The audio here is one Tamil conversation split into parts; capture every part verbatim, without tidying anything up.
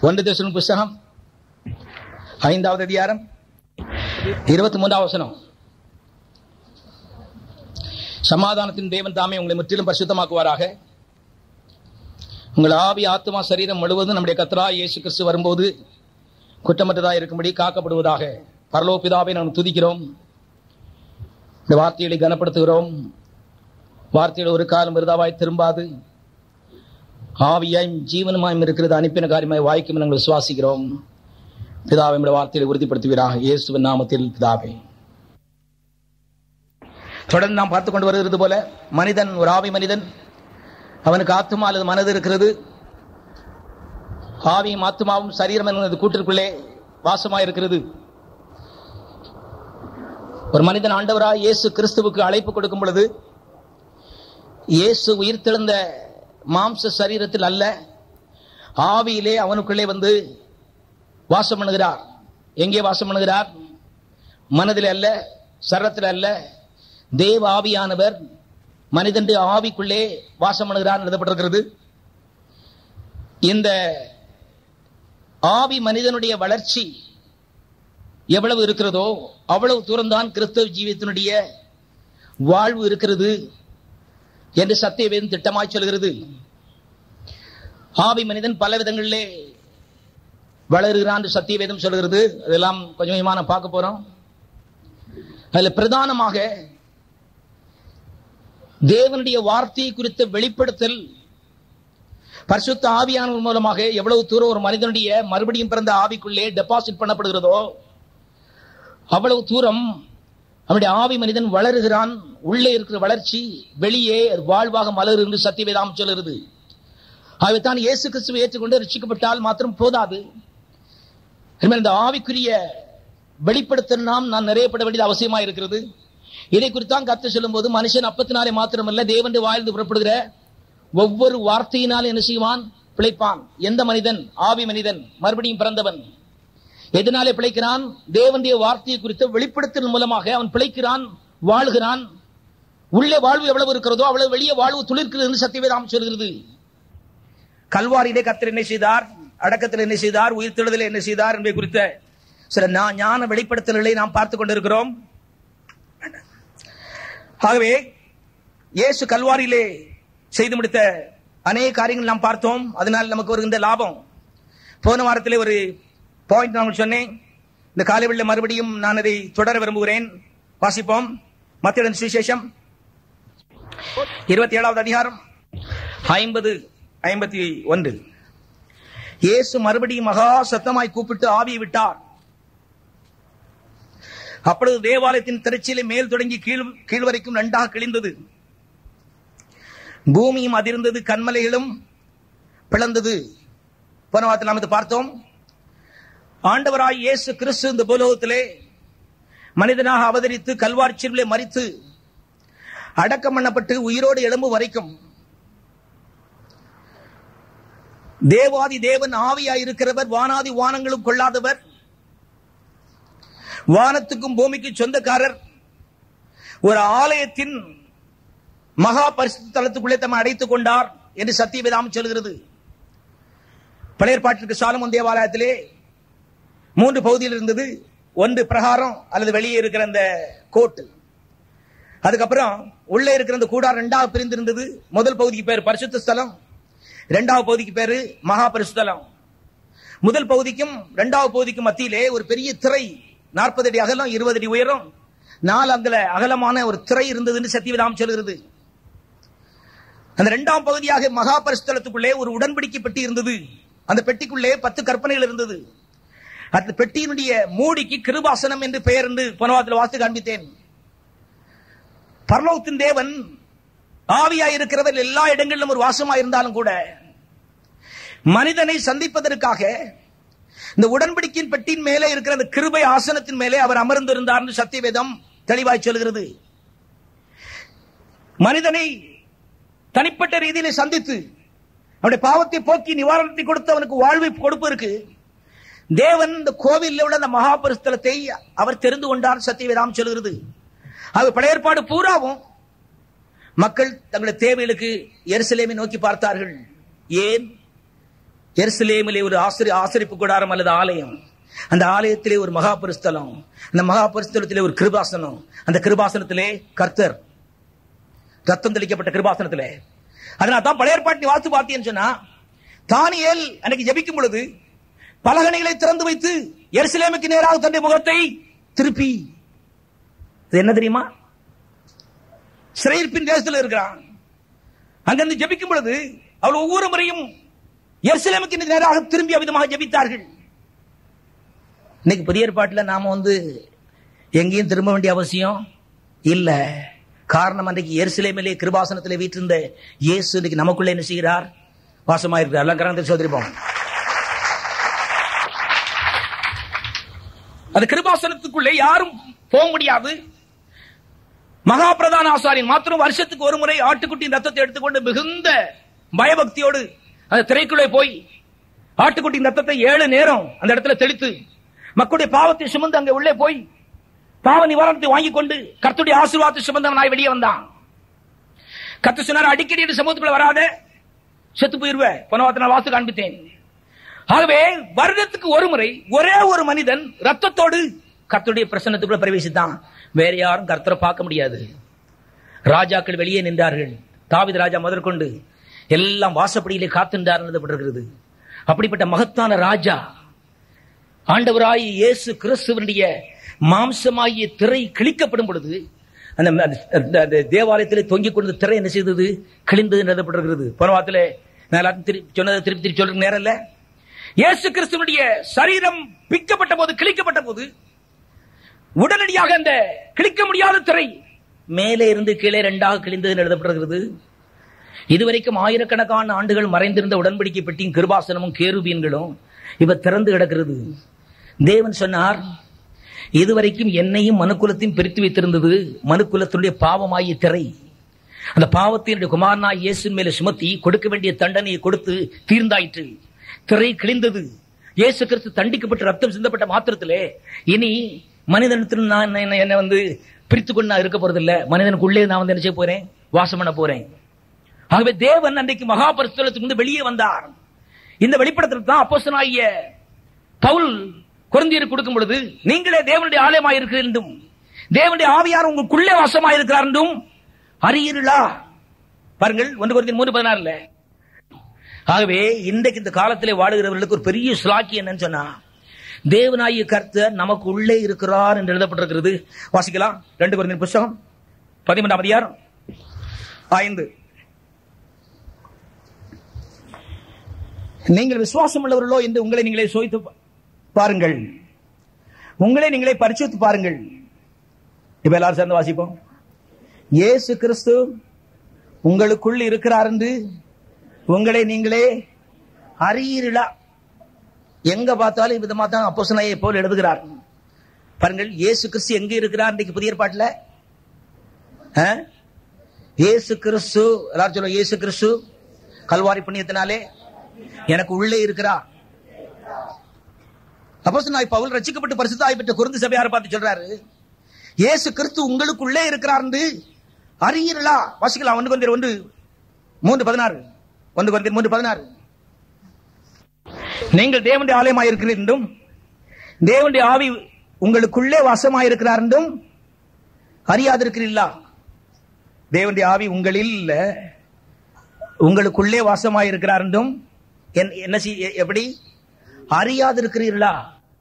ஒன்று தெசலோனிக்கேயர் புத்தகம் ஐந்தாவது அதிகாரம் இருபத்தி மூன்றாவது வசனம். சமாதானத்தின் தேவன் தாமே உங்களை முற்றிலும் பரிசுத்தமாக்குவாராக. உங்கள் ஆவி ஆத்மா சரீரம் முழுவதும் நம்முடைய கர்த்தராகிய இயேசு கிறிஸ்து வரும்போது குற்றமற்றதாக இருக்கும்படி காக்கப்படுவதாக. பரலோக பிதாவை நாம் துதிக்கிறோம், இந்த வார்த்தைகளை கனப்படுத்துகிறோம். வார்த்தைகள் ஒரு காலம் விருதாவாய் திரும்பாது, ஆவியாயும் ஜீவனமாயும் இருக்கிறது, அனுப்பின காரியமாய் வாய்க்கும் நாங்கள் விசுவாசிக்கிறோம். பிதாவை நம்முடைய வார்த்தையை உறுதிப்படுத்துவீராக, இயேசுவின் நாமத்தில் பிதாவே. தொடர்ந்து நாம் பார்த்துக் கொண்டு வருகிறது போல, மனிதன் ஒரு ஆவி மனிதன், அவனுக்கு ஆத்மா அல்லது மனது இருக்கிறது. ஆவியும் ஆத்மாவும் சரீரம் என்கிறது கூட்டிற்குள்ளே வாசமாயிருக்கிறது. ஒரு மனிதன் ஆண்டவராய் இயேசு கிறிஸ்துவுக்கு அழைப்பு கொடுக்கும் பொழுது, இயேசு உயிர்த்தெழுந்த மாம்ச சரீரத்தில் அல்ல, ஆவியிலே அவனுக்குள்ளே வந்து வாசம் பண்ணுகிறார். எங்கே வாசம் பண்ணுகிறார்? மனதில் அல்ல, சரத்தில் அல்ல. தேவ ஆவியானவர் மனிதனுடைய ஆவிக்குள்ளே வாசம் பண்ணுகிறார் எழுதப்பட்டிருக்கிறது. இந்த ஆவி மனிதனுடைய வளர்ச்சி எவ்வளவு இருக்கிறதோ அவ்வளவு தூரம்தான் கிறிஸ்தவ ஜீவியத்தினுடைய வாழ்வு இருக்கிறது என்று சத்தியவேதம் திட்டமாய் சொல்கிறது. ஆவி மனிதன் பல விதங்களிலே வளருகிறான் என்று சத்தியவேதம் சொல்கிறது. அதெல்லாம் கொஞ்சம் கொஞ்சமாக பார்க்க போறோம். அதில் பிரதானமாக தேவனுடைய வார்த்தையை குறித்த வெளிப்படுத்தல் பரிசுத்த ஆவியானவர் மூலமாக எவ்வளவு தூரம் ஒரு மனிதனுடைய மறுபடியும் பிறந்த ஆவிக்குள்ளே டெபாசிட் பண்ணப்படுகிறதோ அவ்வளவு தூரம் அவனுடைய ஆவி மனிதன் வளருகிறான். உள்ளே இருக்கிற வளர்ச்சி வெளியே வாழ்வாக மலர் என்று சத்தியவேதம் சொல்கிறது. ஆகவேதான் இயேசு கிறிஸ்துவை ஏற்றுக்கொண்டு ரட்சிக்கப்பட்டால் மாத்திரம் போதாது, இந்த ஆவிக்குரிய வெளிப்படுத்தல் நாம் நான் நிறையப்பட வேண்டியது அவசியமாக இருக்கிறது. இதை குறித்தான் கர்த்தர் சொல்லும் போது, மனுஷன் அப்பத்தினாலே மாத்திரமல்ல தேவனுடைய வாயிலிருந்து புறப்படுகிற ஒவ்வொரு வார்த்தையினால் என்ன செய்வான்? பிழைப்பான். எந்த மனிதன்? ஆவி மனிதன், மறுபடியும் பிறந்தவன். எதனாலே பிழைக்கிறான்? தேவனுடைய வார்த்தையை குறித்த வெளிப்படுத்தல் மூலமாக அவன் பிழைக்கிறான், வாழ்கிறான். உள்ளே வாழ்வு எவ்வளவு இருக்கிறதோ அவ்வளவு வெளியே வாழ்வு துளிர்க்கிறது என்று சத்தியவேதம் சொல்கிறது. கல்வாரியிலே கர்த்தர் என்ன செய்தார்? அடக்கத்தில் என்ன செய்தார்? உயிர்த்தெழுதலில் என்ன செய்தார் என்பதை குறித்த சில ஞான வெளிப்படுத்தல்களை நாம் பார்த்துக் கொண்டிருக்கிறோம். ஆகவே இயேசு கல்வாரியிலே செய்து முடித்த அநேக காரியங்கள் நாம் பார்த்தோம். அதனால் நமக்கு வருகின்ற லாபம். போன வாரத்திலே ஒரு பாயிண்ட் நான் சொன்னேன். இந்த காலைவெளியில் மறுபடியும் நான் அதை தொடர விரும்புகிறேன். வாசிப்போம். மத்தேயு சுவிசேஷம் இருபத்தி ஏழாவது அதிகாரம் ஐம்பது ஐம்பத்தி ஒன்று. இயேசு மறுபடியும் மகா சத்தமாய் கூப்பிட்டு ஆவியை விட்டார். அப்பொழுது தேவாலயத்தின் திரைச்சீலை மேல் தொடங்கி கீழ் கீழ் வரைக்கும் ரெண்டாக கிழிந்தது. பூமியும் அதிர்ந்தது, கன்மலைகளும் பிளந்தது. போன வாரத்தில் நாம் இதை பார்த்தோம். ஆண்டவராய் இயேசு கிறிஸ்து இந்த பூலோகத்திலே மனிதனாக அவதரித்து கல்வாரி சிலுவையிலே மரித்து அடக்கம் பண்ணப்பட்டு உயிரோடு எழும்பு வரைக்கும் தேவாதி தேவன் ஆவியாய் இருக்கிறவர், வானாதி வானங்களும் கொள்ளாதவர், வானத்துக்கும் பூமிக்கு சொந்தக்காரர், ஒரு ஆலயத்தின் மகா பரிசுத்த தலத்துக்குள்ளே தம்மை அடைத்துக் கொண்டார் என்று சத்தியவேதம் சொல்கிறது. பழைய ஏற்பாட்டிற்கு சாலமோன் தேவாலயத்திலே மூன்று பகுதியில் இருந்தது. ஒன்று பிரகாரம் அல்லது வெளியே இருக்கிற அந்த கோட்டு, அதுக்கப்புறம் உள்ளே இருக்கிற அந்த கூடார் இரண்டாவது பிரிந்திருந்தது. முதல் பகுதிக்கு பேர் பரிசுத்த ஸ்தலம், இரண்டாவது பகுதிக்கு பேரு மகா பரிசுத்தலம். முதல் பகுதிக்கும் இரண்டாவது பகுதிக்கும் மத்தியிலே ஒரு பெரிய திரை, நாற்பது அடி அகலம், இருபது அடி உயரம், நாலு அங்குல அகலமான ஒரு திரை இருந்ததுன்னு சத்தியவேதம் சொல்கிறது. அந்த இரண்டாம் பகுதியாக மகா பரிசுத்தலத்துக்குள்ளே ஒரு உடன்படிக்கை பெட்டி இருந்தது. அந்த பெட்டிக்குள்ளே பத்து கற்பனைகள் இருந்தது. அந்த பெட்டியினுடைய மூடிக்கு கிருபாசனம் என்று பெயர் என்று போனவாரத்தில் வாசித்து காண்பித்தேன். பரலோகத்தின் தேவன் ஆவியாய் இருக்கிறவர் எல்லா இடங்களிலும் ஒரு வாசமாய் இருந்தாலும் கூட மனிதனை சந்திப்பதற்காக இந்த உடன்படிக்கையின் பெட்டியின் மேலே இருக்கிற அந்த கிருபை ஆசனத்தின் மேலே அவர் அமர்ந்திருந்தார் என்று சத்தியவேதம் தெளிவாய் சொல்கிறது. மனிதனை தனிப்பட்ட ரீதியிலே சந்தித்து அவனுடைய பாவத்தை போக்கி நிவாரணத்தை கொடுத்து அவனுக்கு வாழ்வை கொடுப்பதற்கு தேவன் இந்த கோவிலில் உள்ள அந்த மகாபரிசுத்தலத்தை அவர் தெரிந்து கொண்டார் சத்தியவேதம் சொல்கிறது. அது பழைய ஏற்பாடு பூராவும் மக்கள் தங்களுடைய தேவைகளுக்கு எருசலேமை நோக்கி பார்த்தார்கள். ஏன்? எருசலேமிலே ஒரு ஆசிரி ஆசரிப்பு கூடாரம் அல்லது ஆலயம், அந்த ஆலயத்திலே ஒரு மகா பரிசுத்தலம், அந்த மகா பரிசுத்தலத்திலே ஒரு கிருபாசனம், அந்த கிருபாசனத்திலே கர்த்தர் ரத்தம் தெளிக்கப்பட்ட கிருபாசனத்திலே. அதனால தான் பழைய ஏற்பாட்டை வாசித்து பார்த்தீங்கன்னு சொன்னா, தானியேல் அன்னைக்கு ஜெபிக்கும் பொழுது பலகணிகளை திறந்து வைத்து எருசலேமுக்கு நேராக தன்னுடைய முகத்தை திருப்பி, என்ன தெரியுமா, சிறையிருப்பின் தேசத்தில் இருக்கிறான், அங்கிருந்து ஜெபிக்கும் பொழுது அவள் ஒவ்வொரு முறையும் எருசலேமுக்கு நேராக திரும்பி அவிதமாக ஜெபித்தார்கள். இன்னைக்கு புதிய ஏற்பாட்டில் நாம வந்து எங்கேயும் திரும்ப வேண்டிய அவசியம் இல்ல. காரணம், அன்றைக்கு எருசலேமிலே கிருபாசனத்திலே வீற்றிருந்த இயேசு இன்னைக்கு நமக்குள்ளே என்ன செய்கிறார், வாசமாயிருக்கிறார். எல்லாம் கரங்களை சோதரிப்போம். அந்த கிருபாசனத்துக்குள்ளே யாரும் போக முடியாது. மகா பிரதான ஆசாரியன் மாத்திரம் வருஷத்துக்கு ஒரு முறை ஆட்டுக்குட்டியின் ரத்தத்தை எடுத்துக்கொண்டு மிகுந்த பயபக்தியோடு அந்த திரைக்குள்ளே போய் ஆட்டுக்குட்டியின் ரத்தத்தை ஏழு நேரம் அந்த இடத்துல தெளித்து மக்களுடைய பாவத்தை சுமந்து அங்கே உள்ளே போய் பாவ நிவாரணத்தை வாங்கிக் கொண்டு கர்த்தருடைய ஆசீர்வாதத்தை சுமந்தவனாய் வெளியே வந்தான். கர்த்தர் சொன்னார், அடிக்கடி சமூகத்துக்குள்ள வராத, செத்து போயிருவ. போன வாசு காண்பித்தேன். ஆகவே வருடத்துக்கு ஒரு முறை ஒரே ஒரு மனிதன் ரத்தத்தோடு கர்த்தருடைய பிரசன்னத்துக்குள்ள பிரவேசித்தான். வேற யாரும் கர்த்தரை பார்க்க முடியாது. ராஜாக்கள் வெளியே நின்றார்கள். தாவீது ராஜா முதற்கொண்டு எல்லாம் வாசப்படியிலே காத்திருந்தார் எழுதப்பட்டிருக்கிறது. அப்படிப்பட்ட மகத்தான ராஜா ஆண்டவராய் இயேசு கிறிஸ்துவனுடைய மாம்சமாகிய திரை கிழிக்கப்படும் பொழுது அந்த தேவாலயத்திலே தொங்கிக் கொண்ட திரை என்ன செய்தது, கிழிந்தது எழுதப்பட்டிருக்கிறது. போனவாரத்தில் சொன்னதை திருப்பி திருப்பி சொல்ற நேரம் இல்ல. இயேசு கிறிஸ்துவனுடைய சரீரம் பிக்கப்பட்ட போது, கிழிக்கப்பட்ட போது உடனடியாக அந்த கிழிக்க முடியாத திரை மேலே இருந்து கீழே இரண்டாக கிழிந்தது எழுதப்பட்டிருக்கிறது. இதுவரைக்கும் ஆயிரக்கணக்கான ஆண்டுகள் மறைந்திருந்த உடன்படிக்கை பெட்டியும் கிருபாசனமும் கேருபீன்களும் இப்ப திறந்து கிடக்கிறது. தேவன் சொன்னார், இதுவரைக்கும் என்னையும் மனுக்குலத்தையும் பிரித்து வைத்திருந்தது மனுக்குலத்தினுடைய பாவமாகிய திரை. அந்த பாவத்தினுடைய குமாரனாய் இயேசு மேல சுமத்தி கொடுக்க வேண்டிய தண்டனையை கொடுத்து தீர்ந்தாயிற்று. திரை கிழிந்தது. இயேசு கிறிஸ்து தண்டிக்கப்பட்டு ரத்தம் சிந்தப்பட்ட மாத்திரத்திலே இனி மனிதனத்தில் நான் என்ன வந்து பிரித்து கொண்டு நான் இருக்க போறதில்லை. மனிதனுக்குள்ளே நான் வந்து என்ன செய்ய போறேன், வாசம் பண்ண போறேன். ஆகவே தேவன் அன்றைக்கு மகா பரிசுத்தலத்திலிருந்து வெளியே வந்தார். இந்த வெளிப்படத்தில் தான் அப்போஸ்தலனாகிய பவுல் கொரிந்தியருக்கு கொடுக்கும் பொழுது, நீங்களே தேவனுடைய ஆலயமாய் இருக்கிறீர்கள் என்றும் தேவனுடைய ஆவியார் உங்களுக்குள்ளே வாசமாய் இருக்கிறார் என்றும் அறியீர்களா? பாருங்கள், ஒன்று கொரிந்தியர் மூன்று பதினாறுல. ஆகவே இன்றைக்கு இந்த காலத்திலே வாழுகிறவர்களுக்கு ஒரு பெரிய ஸ்லாக்கி என்னன்னு சொன்னா, தேவனாகிய கர்த்தர் நமக்கு உள்ளே இருக்கிறார் என்று எழுதப்பட்டிருக்கிறது. வாசிக்கலாம். ரெண்டு கொரிந்தியர் புத்தகம் பதிமூன்றாம் அதிகாரம் ஐந்து. நீங்கள் விசுவாசம் உள்ளவர்களோ என்று உங்களை நீங்களே சோதித்து பாருங்கள், உங்களை நீங்களே பரிசோதித்து பாருங்கள். இப்ப எல்லாரும் சேர்ந்து வாசிப்போம். இயேசு கிறிஸ்து உங்களுக்குள் இருக்கிறார் என்று உங்களை நீங்களே அறியீர்களா? எங்க பார்த்தாலும் விதமா தான் அப்போஸ்தலனாகிய பவுல் எழுதுகிறார். பாருங்கள், இயேசு கிறிஸ்து எங்க இருக்கிறார் இன்றைக்கு புதிய ஏற்பாட்டில்? இயேசு கிறிஸ்து, எல்லாரும் சொல்லுங்க, இயேசு கிறிஸ்து கல்வாரி புண்ணியத்தினாலே எனக்கு உள்ளே இருக்கிறார். அப்போஸ்தலனாகிய பவுல் ரட்சிக்கப்பட்டு பரிசுத்தமாய் பெற்ற கொரிந்து சபையாரை பார்த்து சொல்றாரு, இயேசு கிறிஸ்து உங்களுக்குள்ளே இருக்கிறார் என்று அறியீர்களா? வாசிக்கலாம். ஒன்று கொரிந்தியர் ஒன்று மூன்று பதினாறு. ஒன்று கொரிந்தியர் மூன்று பதினாறு. நீங்கள் தேவனுடைய ஆலயமாய் இருக்கிறீர்கள் என்றும் தேவனுடைய ஆவி உங்களுக்குள்ளே வாசமாய் இருக்கிறார் என்றும் அறியாதிருக்கிறீர்களா? தேவனுடைய ஆவி உங்களில் உங்களுக்குள்ளே வாசமாய் இருக்கிறார் என்றும் என்ன எப்படி அறியாதிருக்கிறீர்களா?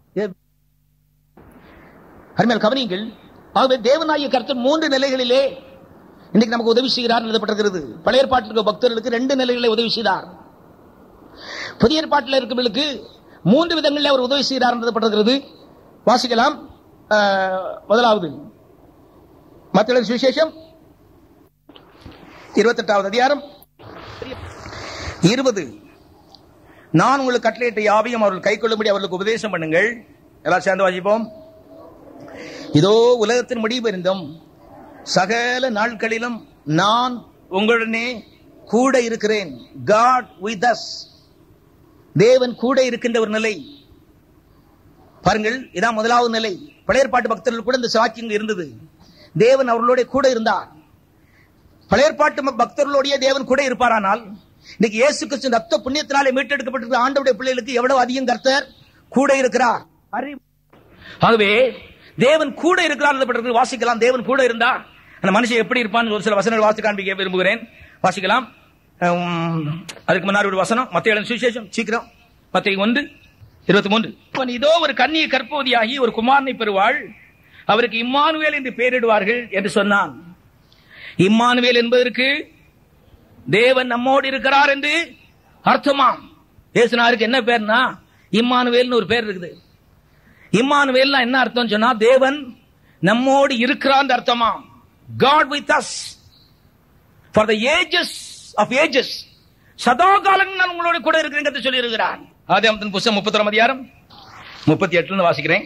அருமையால் கவனியுங்கள். ஆகவே தேவனாகிய கர்த்தர் மூன்று நிலைகளிலே இன்னைக்கு நமக்கு உதவி செய்கிறார் எழுதப்பட்டிருக்கிறது. பழைய ஏற்பாட்டில் பக்தர்களுக்கு ரெண்டு நிலைகளிலே உதவி செய்தார். புதிய ஏற்பாட்டில் இருக்கிறவர்களுக்கு மூன்று விதங்களில் அவர் உதவி செய்கிறார் எழுதப்பட்டிருக்கிறது. வாசிக்கலாம். முதலாவது மத்தேயு சுவிசேஷம் இருபத்தி எட்டாவது அதிகாரம் இருபது. நான் உங்களுக்கு கட்டளையிட்ட யாவையும் அவர்கள் கை கொள்ளும்படி அவர்களுக்கு உபதேசம் பண்ணுங்கள். எல்லாம் சேர்ந்து வாசிப்போம். இதோ உலகத்தின் முடிவு இருந்தும் சகல நாட்களிலும் நான் உங்களுடனே கூட இருக்கிறேன். God with us. தேவன் கூட இருக்கின்ற ஒரு நிலை. பாருங்கள், இதான் முதலாவது நிலை. பழைய ஏற்பாட்டு பக்தர்கள் கூட இந்த சாட்சியம் இருந்தது. தேவன் அவர்களோட கூட இருந்தார். பழைய ஏற்பாட்டு பக்தர்களோடைய தேவன் கூட இருப்பாரானால் இன்னைக்கு இயேசு கிறிஸ்து ரத்த புண்ணியத்தினாலே மீட்டெடுக்கப்பட்டிருக்கிற ஆண்டவருடைய பிள்ளைகளுக்கு எவ்வளவு அதிகம் கர்த்தர் கூட இருக்கிறார். ஆகவே தேவன் கூட இருக்கிறார் வாசிக்கலாம். தேவன் கூட இருந்தா அந்த மனுஷன் எப்படி இருப்பான்னு ஒரு சில வசனங்கள் வாசி காண்பிக்க விரும்புகிறேன். வாசிக்கலாம். அதுக்கு முன்னாடி ஒரு வசனம் மத்தேயு சுவிசேஷம் சீக்கிரம் மத்தேயு ஒன்று இருபத்தி மூன்று. இதோ ஒரு கன்னியை கற்பவதியாகி ஒரு குமாரனை பெறுவாள், அவருக்கு இம்மானுவேல் என்று பெயரிடுவார்கள் என்று சொன்னான். இம்மானுவேல் என்பதற்கு தேவன் நம்மோடு இருக்கிறார் என்று அர்த்தமாம். இயேசுநாதருக்கு என்ன பேர்னா இம்மானுவேல்னு ஒரு பேர் இருக்குது. இம்மானுவேல் என்ன அர்த்தம் சொன்னா தேவன் நம்மோடு இருக்கிறார் அர்த்தமாம். God with us for the ages of ages. சதா காலம் நான் உங்களோட கூட இருக்கிறேன் சொல்லி இருக்கிறார். ஆதியாகமத்தின் புத்தகம் முப்பத்தொரு அதிகாரம் முப்பத்தி எட்டுல வாசிக்கிறேன்.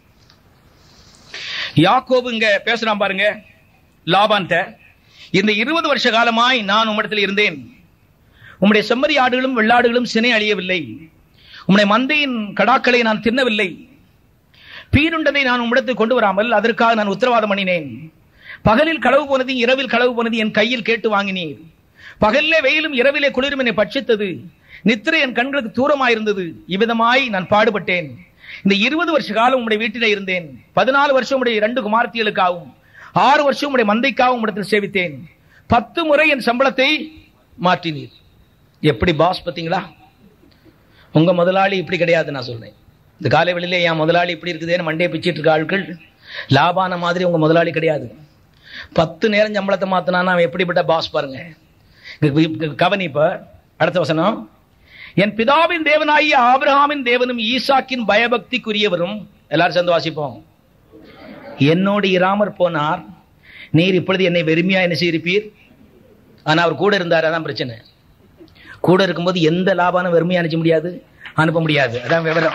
யாக்கோபு இங்க பேசுறான் பாருங்க லாபான்ட்ட. இந்த இருபது வருஷ காலமாய் நான் உம்மிடத்தில் இருந்தேன், உம்முடைய செம்மறி ஆடுகளும் வெள்ளாடுகளும் சினை அழியவில்லை, உம்முடைய மந்தையின் கடாக்களை நான் தின்னவில்லை, பீருண்டதை நான் உம்மிடத்தில் கொண்டு வராமல் அதற்காக நான் உத்தரவாதம் பண்ணினேன். பகலில் களவு போனது இரவில் களவு போனது என் கையில் கேட்டு வாங்கினீர். பகலிலே வெயிலும் இரவிலே குளிரும் என்னை பட்சித்தது, நித்திரை என் கண்களுக்கு தூரமாயிருந்தது. இவ்விதமாய் நான் பாடுபட்டேன். இந்த இருபது வருஷ காலம் உம்முடைய வீட்டிலே இருந்தேன். பதினாலு வருஷம் உடைய இரண்டு குமார்த்திகளுக்காகவும் ஆறு வருஷம் உடைய மந்தைக்காகவும் இடத்தில் சேவித்தேன். பத்து முறை என் சம்பளத்தை மாற்றினீர். எப்படி பாஸ் பார்த்தீங்களா? உங்க முதலாளி இப்படி கிடையாது. நான் சொல்றேன் இந்த காலை வெளியிலே என் முதலாளி இப்படி இருக்குதுன்னு மண்டையை பிச்சிட்டு இருக்க ஆட்கள் லாபான மாதிரி உங்க முதலாளி கிடையாது. பத்து நேரம் சம்பளத்தை மாத்தினா அவன் எப்படிப்பட்ட பாஸ் பாருங்க. கவனி. இப்ப அடுத்த வசனம். என் பிதாவின் தேவனாகிய ஆபிரகாமின் தேவனும் ஈசாக்கின் பயபக்திக்குரியவரும், எல்லாரும் சேர்ந்து வாசிப்போம், என்னோடு இராமற் போனார், நீர் இப்பொழுது என்னை வெறுமையா என்ன செய்திருப்பீர். ஆனா அவர் கூட இருந்தார். அதான் பிரச்சனை. கூட இருக்கும்போது எந்த லாபானும் வெறுமையா அனுப்ப முடியாது, அனுப்ப முடியாது. அதான் விவரம்.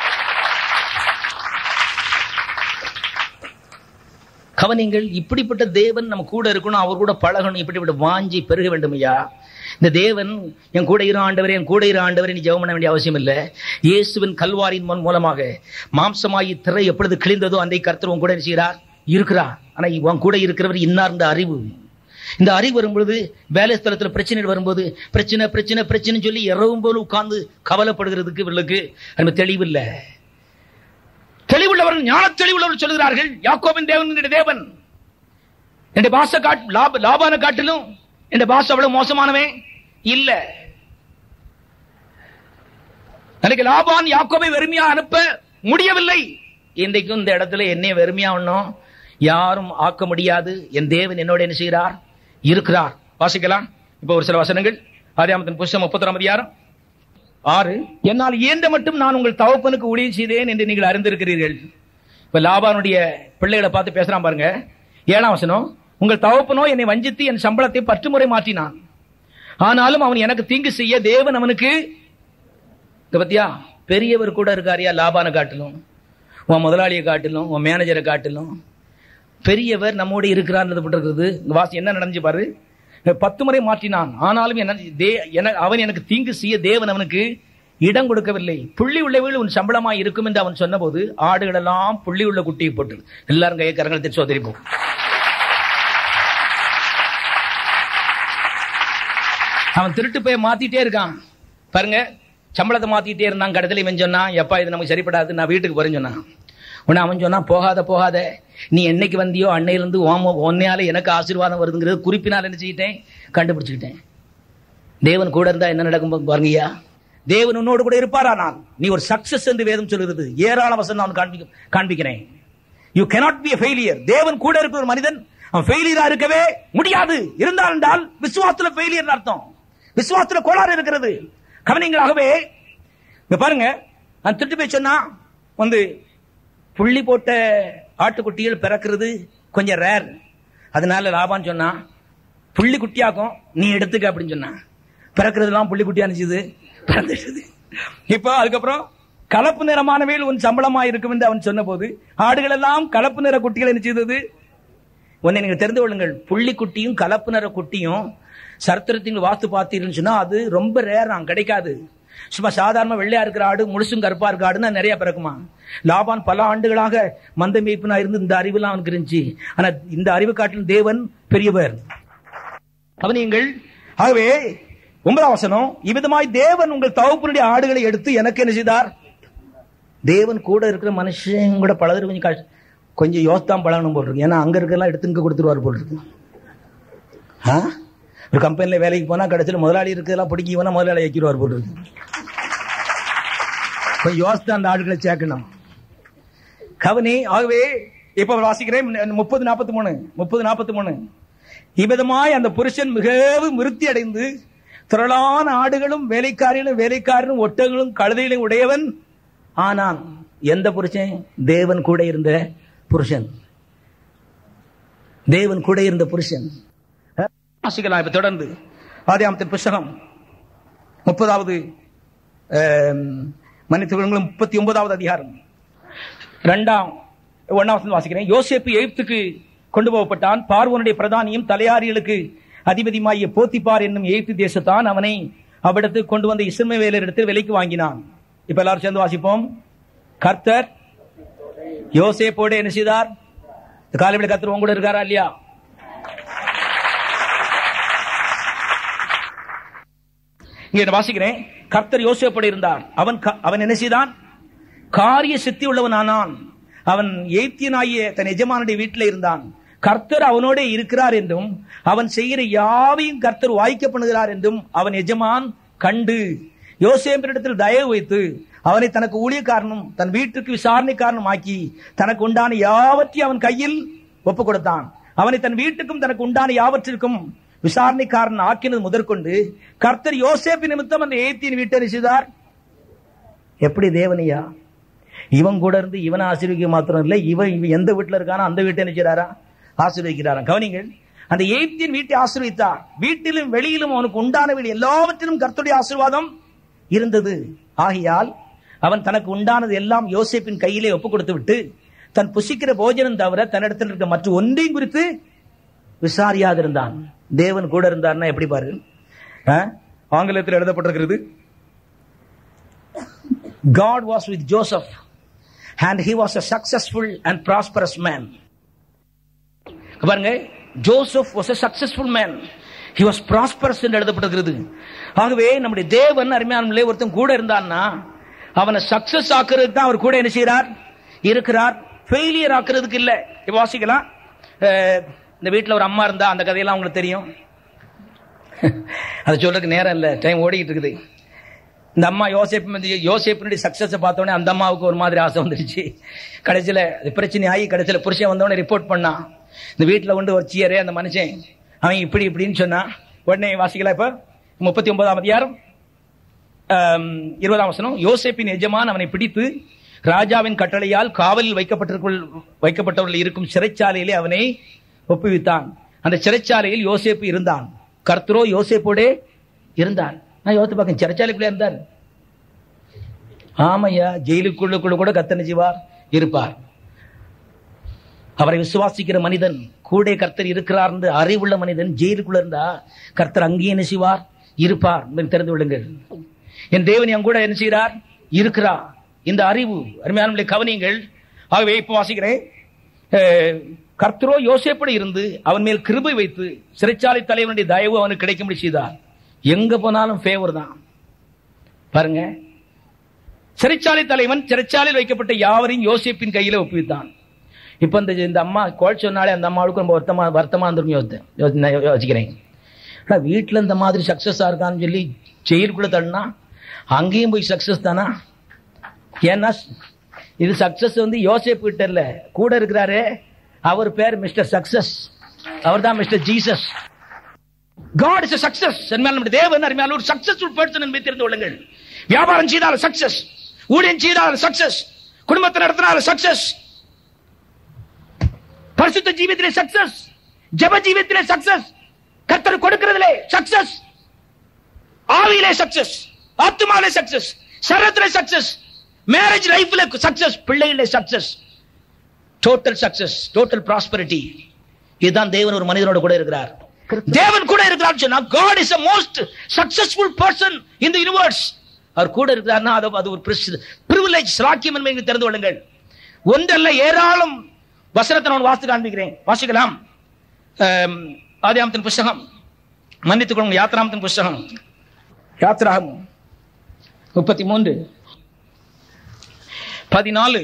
கவனிங்கள், இப்படிப்பட்ட தேவன் நம்ம கூட இருக்கணும், அவர் கூட பழகணும், இப்படிப்பட்ட வாஞ்சி பெருக வேண்டும். ஐயா, இந்த தேவன் என் கூட இரு ஆண்டவரே, என் கூட இரு ஆண்டவரே நீ ஜெபம் பண்ண வேண்டிய அவசியம் இல்லை. இயேசுவின் கல்வாரியின் மூலமாக மாம்சமாயி திரை எப்பொழுது கிழிந்ததோ அந்த கர்த்தர் உன் கூட செய்கிறார் இருக்கிறார். ஆனா உன் கூட இருக்கிறவர் இன்னார். இந்த அறிவு இந்த அறிவு வரும்பொழுது வேலை ஸ்தலத்தில் பிரச்சனை வரும்போது பிரச்சனை பிரச்சனை பிரச்சனை சொல்லி இரவும் போல உட்கார்ந்து கவலைப்படுகிறதுக்கு இவர்களுக்கு அந்த தெளிவில்லை. தெளிவுள்ளவர்கள் ஞான தெளிவுள்ளவர்கள் சொல்லுகிறார்கள், யாக்கோபின் தேவன் தேவன் என் பாச காட்டு லாபான காட்டிலும் என் பாச அவ்வளவு மோசமானவே இல்ல. எனக்கு லாபான் யாக்கோபை வெறுமையா அனுப்ப முடியவில்லை. இன்றைக்கும் இந்த இடத்துல என்னை வெறுமையா ஒன்னும் யாரும் ஆக்க முடியாது. என் தேவன் என்னோட என்ன செய்கிறார் இருக்கிறார். வாசிக்கலாம். இப்ப ஒரு சில வசனங்கள். ஆதியாகமத்தின் புத்தகம் முப்பத்தொராம் அதிகாரம் ஆறு. என்னால் இயன்ற மட்டும் நான் உங்கள் தகப்பனுக்கு ஊழியம் செய்தேன் என்று நீங்கள் அறிந்திருக்கிறீர்கள். இப்ப லாபானுடைய பிள்ளைகளை பார்த்து பேசுறான் பாருங்க. ஏழாம் வசனம். உங்கள் தகப்பனோ என்னை வஞ்சித்து என் சம்பளத்தை பத்து முறை மாற்றினான், ஆனாலும் அவன் எனக்கு தீங்கு செய்ய தேவன் அவனுக்கு, பத்தியா பெரியவர் கூட இருக்காரியா லாபானை காட்டிலும், உன் முதலாளியை காட்டிலும், உன் மேனேஜரை காட்டிலும் பெரியவர் நம்மோடு இருக்கிறார். வாசி என்ன நடந்துச்சு பாரு. பத்து முறை மாற்றினான், ஆனாலும் அவன் எனக்கு தீங்கு செய்ய தேவன் அவனுக்கு இடம் கொடுக்கவில்லை. புள்ளி உள்ளவர்கள் உன் சம்பளமாய் இருக்கும் என்று அவன் சொன்ன போது ஆடுகள் எல்லாம் புள்ளி உள்ள குட்டியை போட்டு எல்லாரும் கையை கரங்களை சோதரிப்போம். அவன் திருட்டு போய் மாத்திட்டே இருக்கான் பாருங்க. சம்பளத்தை மாத்திட்டே இருந்தான். கடைசியில் இவன் சொன்னான், எப்பா இது நமக்கு சரிப்படாது, நான் வீட்டுக்கு போறேன்னு சொன்னான். உடனே அவன் சொன்னான், போகாத போகாத, நீ என்னைக்கு வந்தியோ அன்னையிலிருந்து ஒன்னையால எனக்கு ஆசீர்வாதம் வருதுங்கிறது குறிப்பினால் என்ன செய்யிட்டேன், கண்டுபிடிச்சுக்கிட்டேன். தேவன் கூட இருந்தா என்ன நடக்கும் பாருங்கய்யா. தேவன் உன்னோடு கூட இருப்பாரா? நான் நீ ஒரு சக்சஸ் என்று வேதம் சொல்கிறது. ஏராள வசனம் நான் காண்பிக்க காண்பிக்கிறேன். You cannot be a failure. தேவன் கூட இருக்கிற ஒரு மனிதன் அவன் ஃபெயிலியரா இருக்கவே முடியாது. இருந்தால் என்றால் விசுவாசத்துல ஃபெயிலியர் அர்த்தம். விசுவாசத்துல கோளாறு இருக்கிறது. கவனிங்களாகவே பாருங்க. நான் திருட்டு போய் சொன்னா வந்து புள்ளி போட்ட ஆட்டுக்குட்டிகள் பிறக்கிறது கொஞ்சம் ரேர். அதனால லாபான்னு சொன்னா புள்ளி குட்டியாக்கும், நீ எடுத்துக்க அப்படின்னு சொன்னா பிறக்கிறதுலாம் புள்ளி குட்டியா நினைச்சது பிறந்துடுது. இப்போ அதுக்கப்புறம் கலப்பு நிறமானவையில் உன் சம்பளமா இருக்கும் என்று அவன் சொன்ன போது ஆடுகள் எல்லாம் கலப்பு நிற குட்டிகள் என்ன செய்தது. உன்னை நீங்க தெரிந்து கொள்ளுங்கள், புள்ளி குட்டியும் கலப்பு நிற குட்டியும் சரித்திரத்தில் வாஸ்து பார்த்தீங்கன்னு சொன்னா அது ரொம்ப ரேர், கிடைக்காது. சும்மா சாதாரண வெள்ளையா இருக்கிற ஆடு முழுசும் கருப்பா இருக்க ஆடுன்னா நிறைய பிறக்குமா. லாபான் பல ஆண்டுகளாக மந்த மேய்ப்புனா இருந்து இந்த அறிவுலாம் அவனுக்கு இருந்துச்சு. ஆனா இந்த அறிவு காட்டிலும் தேவன் பெரியவர். கவனியுங்கள். ஆகவே ஒன்பதாம் வசனம், இவ்விதமாய் தேவன் உங்கள் தகப்பனுடைய ஆடுகளை எடுத்து எனக்கு என்ன செய்தார்? தேவன் கூட இருக்கிற மனுஷன் கூட பழகிறது கொஞ்சம் கஷ்டம், கொஞ்சம் யோசித்தான் பழகணும் போல் இருக்கு. ஏன்னா அங்க இருக்கலாம் எடுத்து இங்க கொடுத்துருவார் போல் இருக்கு. ஒரு கம்பெனில வேலைக்கு போனா கடைசியில் முதலாளி இருக்கிறதெல்லாம் பிடிக்க முதலாளி வைக்கிடுவார் போல் இருக்கு. கொஞ்சம் யோசித்து அந்த ஆடுகளை சேர்க்கணும். கவனி. ஆகவே இப்ப வாசிக்கிறேன் முப்பது நாற்பத்தி மூணு முப்பது நாற்பத்தி மூணு இவ்விதமாய் அந்த புருஷன் மிகவும் விருத்தி அடைந்து திரளான ஆடுகளும் வேலைக்காரிகளும் வேலைக்காரனும் ஒட்டங்களும் கழுதைகளையும் உடையவன் ஆனான். எந்த புருஷன்? தேவன் கூட இருந்த புருஷன். தேவன் கூட இருந்த புருஷன். வாசிக்கலாம் இப்ப தொடர்ந்து ஆதியாகமத்தின் புத்தகம் முப்பதாவது மன்னித்துக் முப்பத்தி ஒன்பதாவது அதிகாரம் இரண்டாம் ஒன்னாம் வாசிக்கிறேன். யோசேப்பு எகிப்துக்கு கொண்டு போகப்பட்டான். பார்வோனுடைய பிரதானியும் தலையாரிகளுக்கு அதிபதியுமாகிய போத்திபார் என்னும் எகிப்து தேசத்தான் அவனை அவ்விடத்துக்கு கொண்டு வந்த இஸ்மவேலரிடத்தில் விலைக்கு வாங்கினான். இப்ப எல்லாரும் சேர்ந்து வாசிப்போம். கர்த்தர் யோசேப்போடு என்ன செய்தார்? காலையில் கர்த்தர் உங்க கூட இருக்காரா இல்லையா? இங்க வாசிக்கிறேன். கர்த்தர் யோசேப்போடு இருந்தார். அவன் அவன் என்ன செய்தான்? காரிய சித்தி உள்ளவன் ஆனான். அவன் எகிப்தியனாகிய தன் எஜமானுடைய வீட்டில் இருந்தான். கர்த்தர் அவனோட இருக்கிறார் என்றும் அவன் செய்கிற யாவையும் கர்த்தர் வாய்க்க பண்ணுகிறார் என்றும் அவன் எஜமான் கண்டு யோசேப்பினிடத்தில் தயவு வைத்து அவனை தனக்கு ஊழியக்காரனும் தன் வீட்டுக்கு விசாரணைக்காரனும் ஆக்கி தனக்கு உண்டான யாவற்றையும் அவன் கையில் ஒப்பு கொடுத்தான். அவனை தன் வீட்டுக்கும் தனக்கு உண்டான யாவற்றிற்கும் விசாரணைக்காரன் ஆக்கினது முதற்கொண்டு கர்த்தர் யோசேப்பு நிமித்தம் அந்த எகிப்தின் வீட்டை செய்தார். எப்படி தேவனையா? இவன் கூட இருந்து இவனை ஆசீர்வதிக்க மாத்திரம் இல்லை, இவன் எந்த வீட்டில் இருக்கானோ அந்த வீட்டை நினைச்சாரா ஆசீர்வதிக்கிறாரா? கவனிங்கள். அந்த எகிப்தின் வீட்டை ஆசீர்வதித்தார். வீட்டிலும் வெளியிலும் அவனுக்கு உண்டான வீடு எல்லாவற்றிலும் கர்த்தருடைய ஆசீர்வாதம் இருந்தது. ஆகையால் அவன் தனக்கு உண்டானது எல்லாம் யோசேப்பின் கையிலே ஒப்புக் கொடுத்து விட்டு தன் புசிக்கிற போஜனம் தவிர தன்னிடத்தில் இருக்க மற்ற ஒன்றையும் குறித்து விசாரியாதிருந்தான். தேவன் கூட இருந்தார்னா எப்படி பாரு. ஆங்கிலத்தில் எழுதப்பட்டிருக்கிறது, God was with Joseph and he was a successful and prosperous man. பாருங்க, Joseph was a successful man, he was prosperous என்று எழுதப்பட்டிருக்கிறது. ஆகவே நம்முடைய தேவன் அருமையானவர்களே ஒருத்தன் கூட இருந்தான்னா அவனை சக்சஸ் ஆக்குறதுக்கு தான் அவர் கூட என்ன செய்கிறார்? இருக்கிறார். ஃபெயிலியர் ஆக்குறதுக்கு இல்ல. இப்ப வாசிக்கலாம். இந்த வீட்டில் ஒரு அம்மா இருந்தா, அந்த கதையெல்லாம் உங்களுக்கு தெரியும். அதை சொல்றதுக்கு நேரம் இல்லை, டைம் ஓடிக்கிட்டு இருக்குது. இந்த அம்மா யோசேப் யோசேப்பினுடைய சக்சஸ் பார்த்தோன்னே அந்த அம்மாவுக்கு ஒரு மாதிரி ஆசை வந்துருச்சு. கடைசியில் பிரச்சனை ஆகி கடைசியில் புருஷன் வந்தோடனே ரிப்போர்ட் பண்ணான். இந்த வீட்டில் கொண்டு ஒரு சியரே அந்த மனுஷன் அவன் இப்படி இப்படின்னு சொன்னா உடனே வாசிக்கலாம். இப்ப முப்பத்தி ஒன்பதாம் அதிகாரம் இருபதாம் வசனம். யோசேப்பின் எஜமான் அவனை பிடித்து ராஜாவின் கட்டளையால் காவலில் வைக்கப்பட்டவர்கள் இருக்கும் சிறைச்சாலையிலே அவனை ஒப்புவித்தான். அந்த சிறைச்சாலையில் யோசேப்பு இருந்தான். கர்த்தரோ யோசேப்போடே இருந்தார். நான் யோசித்து பார்க்க, சிறைச்சாலைக்குள்ளே இருந்தார். ஆமையா, ஜெயிலுக்குள்ளுக்குள்ள கூட கர்த்தர் நிஜவார் இருப்பார். அவரை விசுவாசிக்கிற மனிதன் கூட கர்த்தர் இருக்கிறார் என்று அறிவுள்ள மனிதன் ஜெயிலுக்குள்ள இருந்தா கர்த்தர் அங்கேயே என்ன செய்வார்? இருப்பார். தெரிந்து கொள்ளுங்கள். என் தேவன் என் கூட என்ன செய்கிறார்? இருக்கிறார். இந்த அறிவு அருமையான கவனியங்கள். ஆகவே இப்ப வாசிக்கிறேன். கர்த்தரோ யோசேப்போடு இருந்து அவன் மேல் கிருபை வைத்து சிறைச்சாலை தலைவனுடைய தயவு அவனுக்கு கிடைக்கும்படி செய்தார். எங்க போனாலும் ஃபேவர் தான். பாருங்க, சிறைச்சாலை தலைவன் சிறைச்சாலையில் வைக்கப்பட்ட யாவரையும் யோசேப்பின் கையில ஒப்புவித்தான். இப்ப இந்த அம்மா கோல் சொன்னாலே அந்த அம்மாவுக்கு ரொம்ப வருத்தமா வருத்தமா இருந்திருக்கும் யோசிக்கிறேன். வீட்டுல இந்த மாதிரி சக்சஸா இருக்கான்னு சொல்லி ஜெயிலுக்குள்ள தள்ளினா அங்கேயும் போய் சக்சஸ் தானா? ஏன்னா இது சக்சஸ் வந்து யோசேப்பு கிட்ட இல்ல, கூட இருக்கிறாரு அவர் பேர் மிஸ்டர் சக்சஸ். அவர் தான் mister Jesus. God is a success. நம்முடைய தேவன் அருமையான ஒரு சக்சஸ்ஃபுல் பர்சன் என்பதை தெரிந்து கொள்ளுங்கள். வியாபாரம் செய்தால் சக்சஸ், ஊழியம் செய்தால் சக்சஸ், குடும்பத்தை நடத்தினால் சக்சஸ், பரிசுத்த ஜீவியத்திலே சக்சஸ், ஜெப ஜீவியத்திலே சக்சஸ், கர்த்தர் கொடுக்கிறதிலே சக்சஸ், ஆவியிலே சக்சஸ், ஆத்துமாவிலே சக்சஸ், சரீரத்திலே சக்சஸ், மேரேஜ் லைஃப்ல சக்சஸ், பிள்ளைகளிலே success, total success, total prosperity. இதுதான் தேவன் ஒரு மனிதனோட கூட இருக்கிறார். தேவன் கூட இருக்கிறார் சொன்னா God is the most successful person in the universe. அவர் கூட இருக்கிறார்னா அது ஒரு பிரிவிலேஜ், சாக்கியம் என்பதை தெரிந்து கொள்ளுங்கள். ஒன்றல்ல ஏராளம் வசனத்தை நான் வாசித்து காண்பிக்கிறேன். வாசிக்கலாம். ஆதியாகமத்தின் புத்தகம், மன்னித்துக் கொள்ளுங்க, யாத்திராகமத்தின் புத்தகம் யாத்திராகமம் முப்பத்தி மூன்று பதினாலு.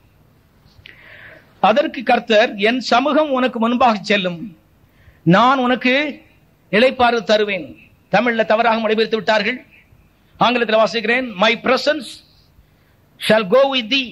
அதற்கு கர்த்தர், என் சமூகம் உனக்கு முன்பாக செல்லும், நான் உனக்கு இளைப்பாறு தருவேன். தமிழ்ல தவறாக மொழிபெயர்த்து விட்டார்கள். ஆங்கிலத்தில் வாசிக்கிறேன். My presence shall go with thee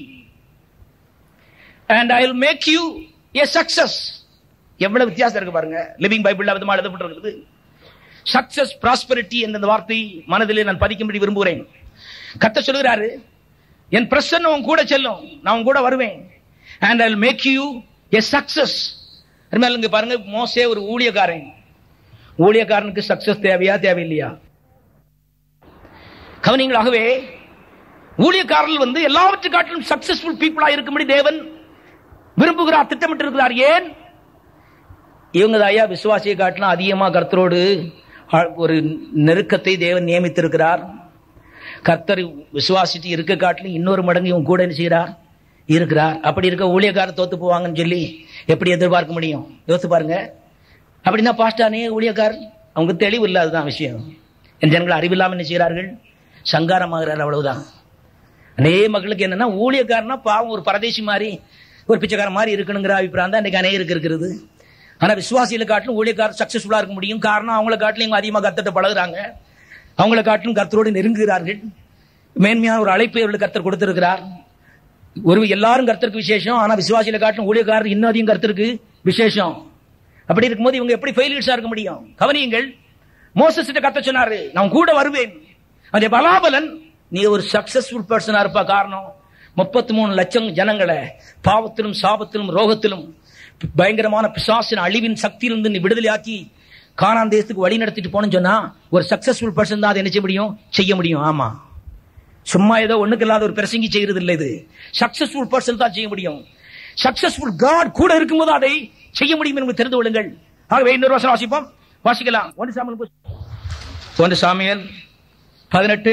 and I will make you a success. எவ்வளவு வித்தியாசம் இருக்கு பாருங்க. லிவிங் பைபிள்ல விதமா எழுதப்பட்டிருக்கிறது. சக்சஸ், ப்ராஸ்பெரிட்டி என்ற வார்த்தை மனதிலே நான் பதிக்கும்படி விரும்புகிறேன். கர்த்தர் சொல்கிறாரு, என் பிரசன்னம் உன் கூட செல்லும், நான் உன் கூட வருவேன். and I will make you a success. இங்க பாருங்க, மோசே ஒரு ஊழியக்காரன். ஊழியக்காரனுக்கு சக்சஸ் தேவையா தேவையில்லையா? கவனிங்களாகவே ஊழியக்காரர்கள் வந்து எல்லாவற்றை காட்டிலும் சக்சஸ்ஃபுல் பீப்புளா இருக்கும்படி தேவன் விரும்புகிறார், திட்டமிட்டு இருக்கிறார். ஏன்? இவங்க ஐயா விசுவாசியை காட்டிலும் அதிகமா கர்த்தரோடு ஒரு நெருக்கத்தை தேவன் நியமித்திருக்கிறார். கர்த்தர் விசுவாசிட்டு இருக்க காட்டிலும் இன்னொரு மடங்கு இவங்க கூட என்ன செய்கிறார்? இருக்கிறார். அப்படி இருக்க ஊழியக்காரர் தோத்து போவாங்கன்னு சொல்லி எப்படி எதிர்பார்க்க முடியும்? யோசித்து பாருங்க. அப்படின்னா பாஸ்டானே ஊழியக்காரர், அவங்க தெளிவு இல்லாததான் விஷயம். என் ஜனங்கள் அறிவில்லாமல் என்ன செய்கிறார்கள்? சங்காரமாகிறார். அவ்வளவுதான். அநேக மக்களுக்கு என்னன்னா, ஊழியக்காரனா பாவம் ஒரு பரதேசி மாதிரி, ஒரு பிச்சைக்கார மாதிரி இருக்கணுங்கிற அபிப்பிராயம் தான் இன்னைக்கு அநேகருக்கு இருக்கிறது. ஆனா விசுவாசிகளை காட்டிலும் ஊழியக்காரர் சக்சஸ்ஃபுல்லா இருக்க முடியும். காரணம், அவங்கள காட்டிலும் இவங்க அதிகமாக கர்த்தர்ட்ட பழகுறாங்க, அவங்கள காட்டிலும் கர்த்தரோடு நெருங்குகிறார்கள். மேன்மையான ஒரு அழைப்பை அவர்களுக்கு கர்த்தர் கொடுத்திருக்கிறார். ஒரு எல்லாரும் கர்த்தருக்கு விசேஷம், ஆனா விசுவாசிகளை காட்டிலும் ஊழியக்காரர் இன்னும் அதிகம் கர்த்தருக்கு விசேஷம். அப்படி இருக்கும்போது இவங்க எப்படி ஃபெயிலியர்ஸா இருக்க முடியும்? கவனியுங்கள். மோசஸ் கிட்ட கர்த்தர் சொன்னாரு, நான் கூட வருவேன். அதே பலாபலன், நீ ஒரு சக்சஸ்ஃபுல் பர்சனா இருப்பா. காரணம், முப்பத்தி மூணு லட்சம் ஜனங்களை பாவத்திலும் சாபத்திலும் ரோகத்திலும் பயங்கரமான பிசாசின் அழிவின் சக்தியிலிருந்து நீ விடுதலையாக்கி கானான் தேசத்துக்கு வழி நடத்திட்டு போனேன்னு சொன்னா, ஒரு சக்சஸ்ஃபுல் பர்சன் தான் அதை என்ன செய்ய முடியும்? செய்ய முடியும். ஆமா, சும்மா ஏதோ ஒண்ணுக்கு இல்லாத ஒரு பிரசங்கி செய்யறது இல்லை. இது சக்சஸ்ஃபுல் பர்சன் தான் செய்ய முடியும். சக்சஸ்ஃபுல் காட் கூட இருக்கும்போது அதை செய்ய முடியும் என்று தெரிந்து கொள்ளுங்கள். ஆகவே இன்னொரு வசனம் வாசிப்போம். வாசிக்கலாம். ஒன்று சாமுவேல் ஒன்று சாமுவேல் பதினெட்டு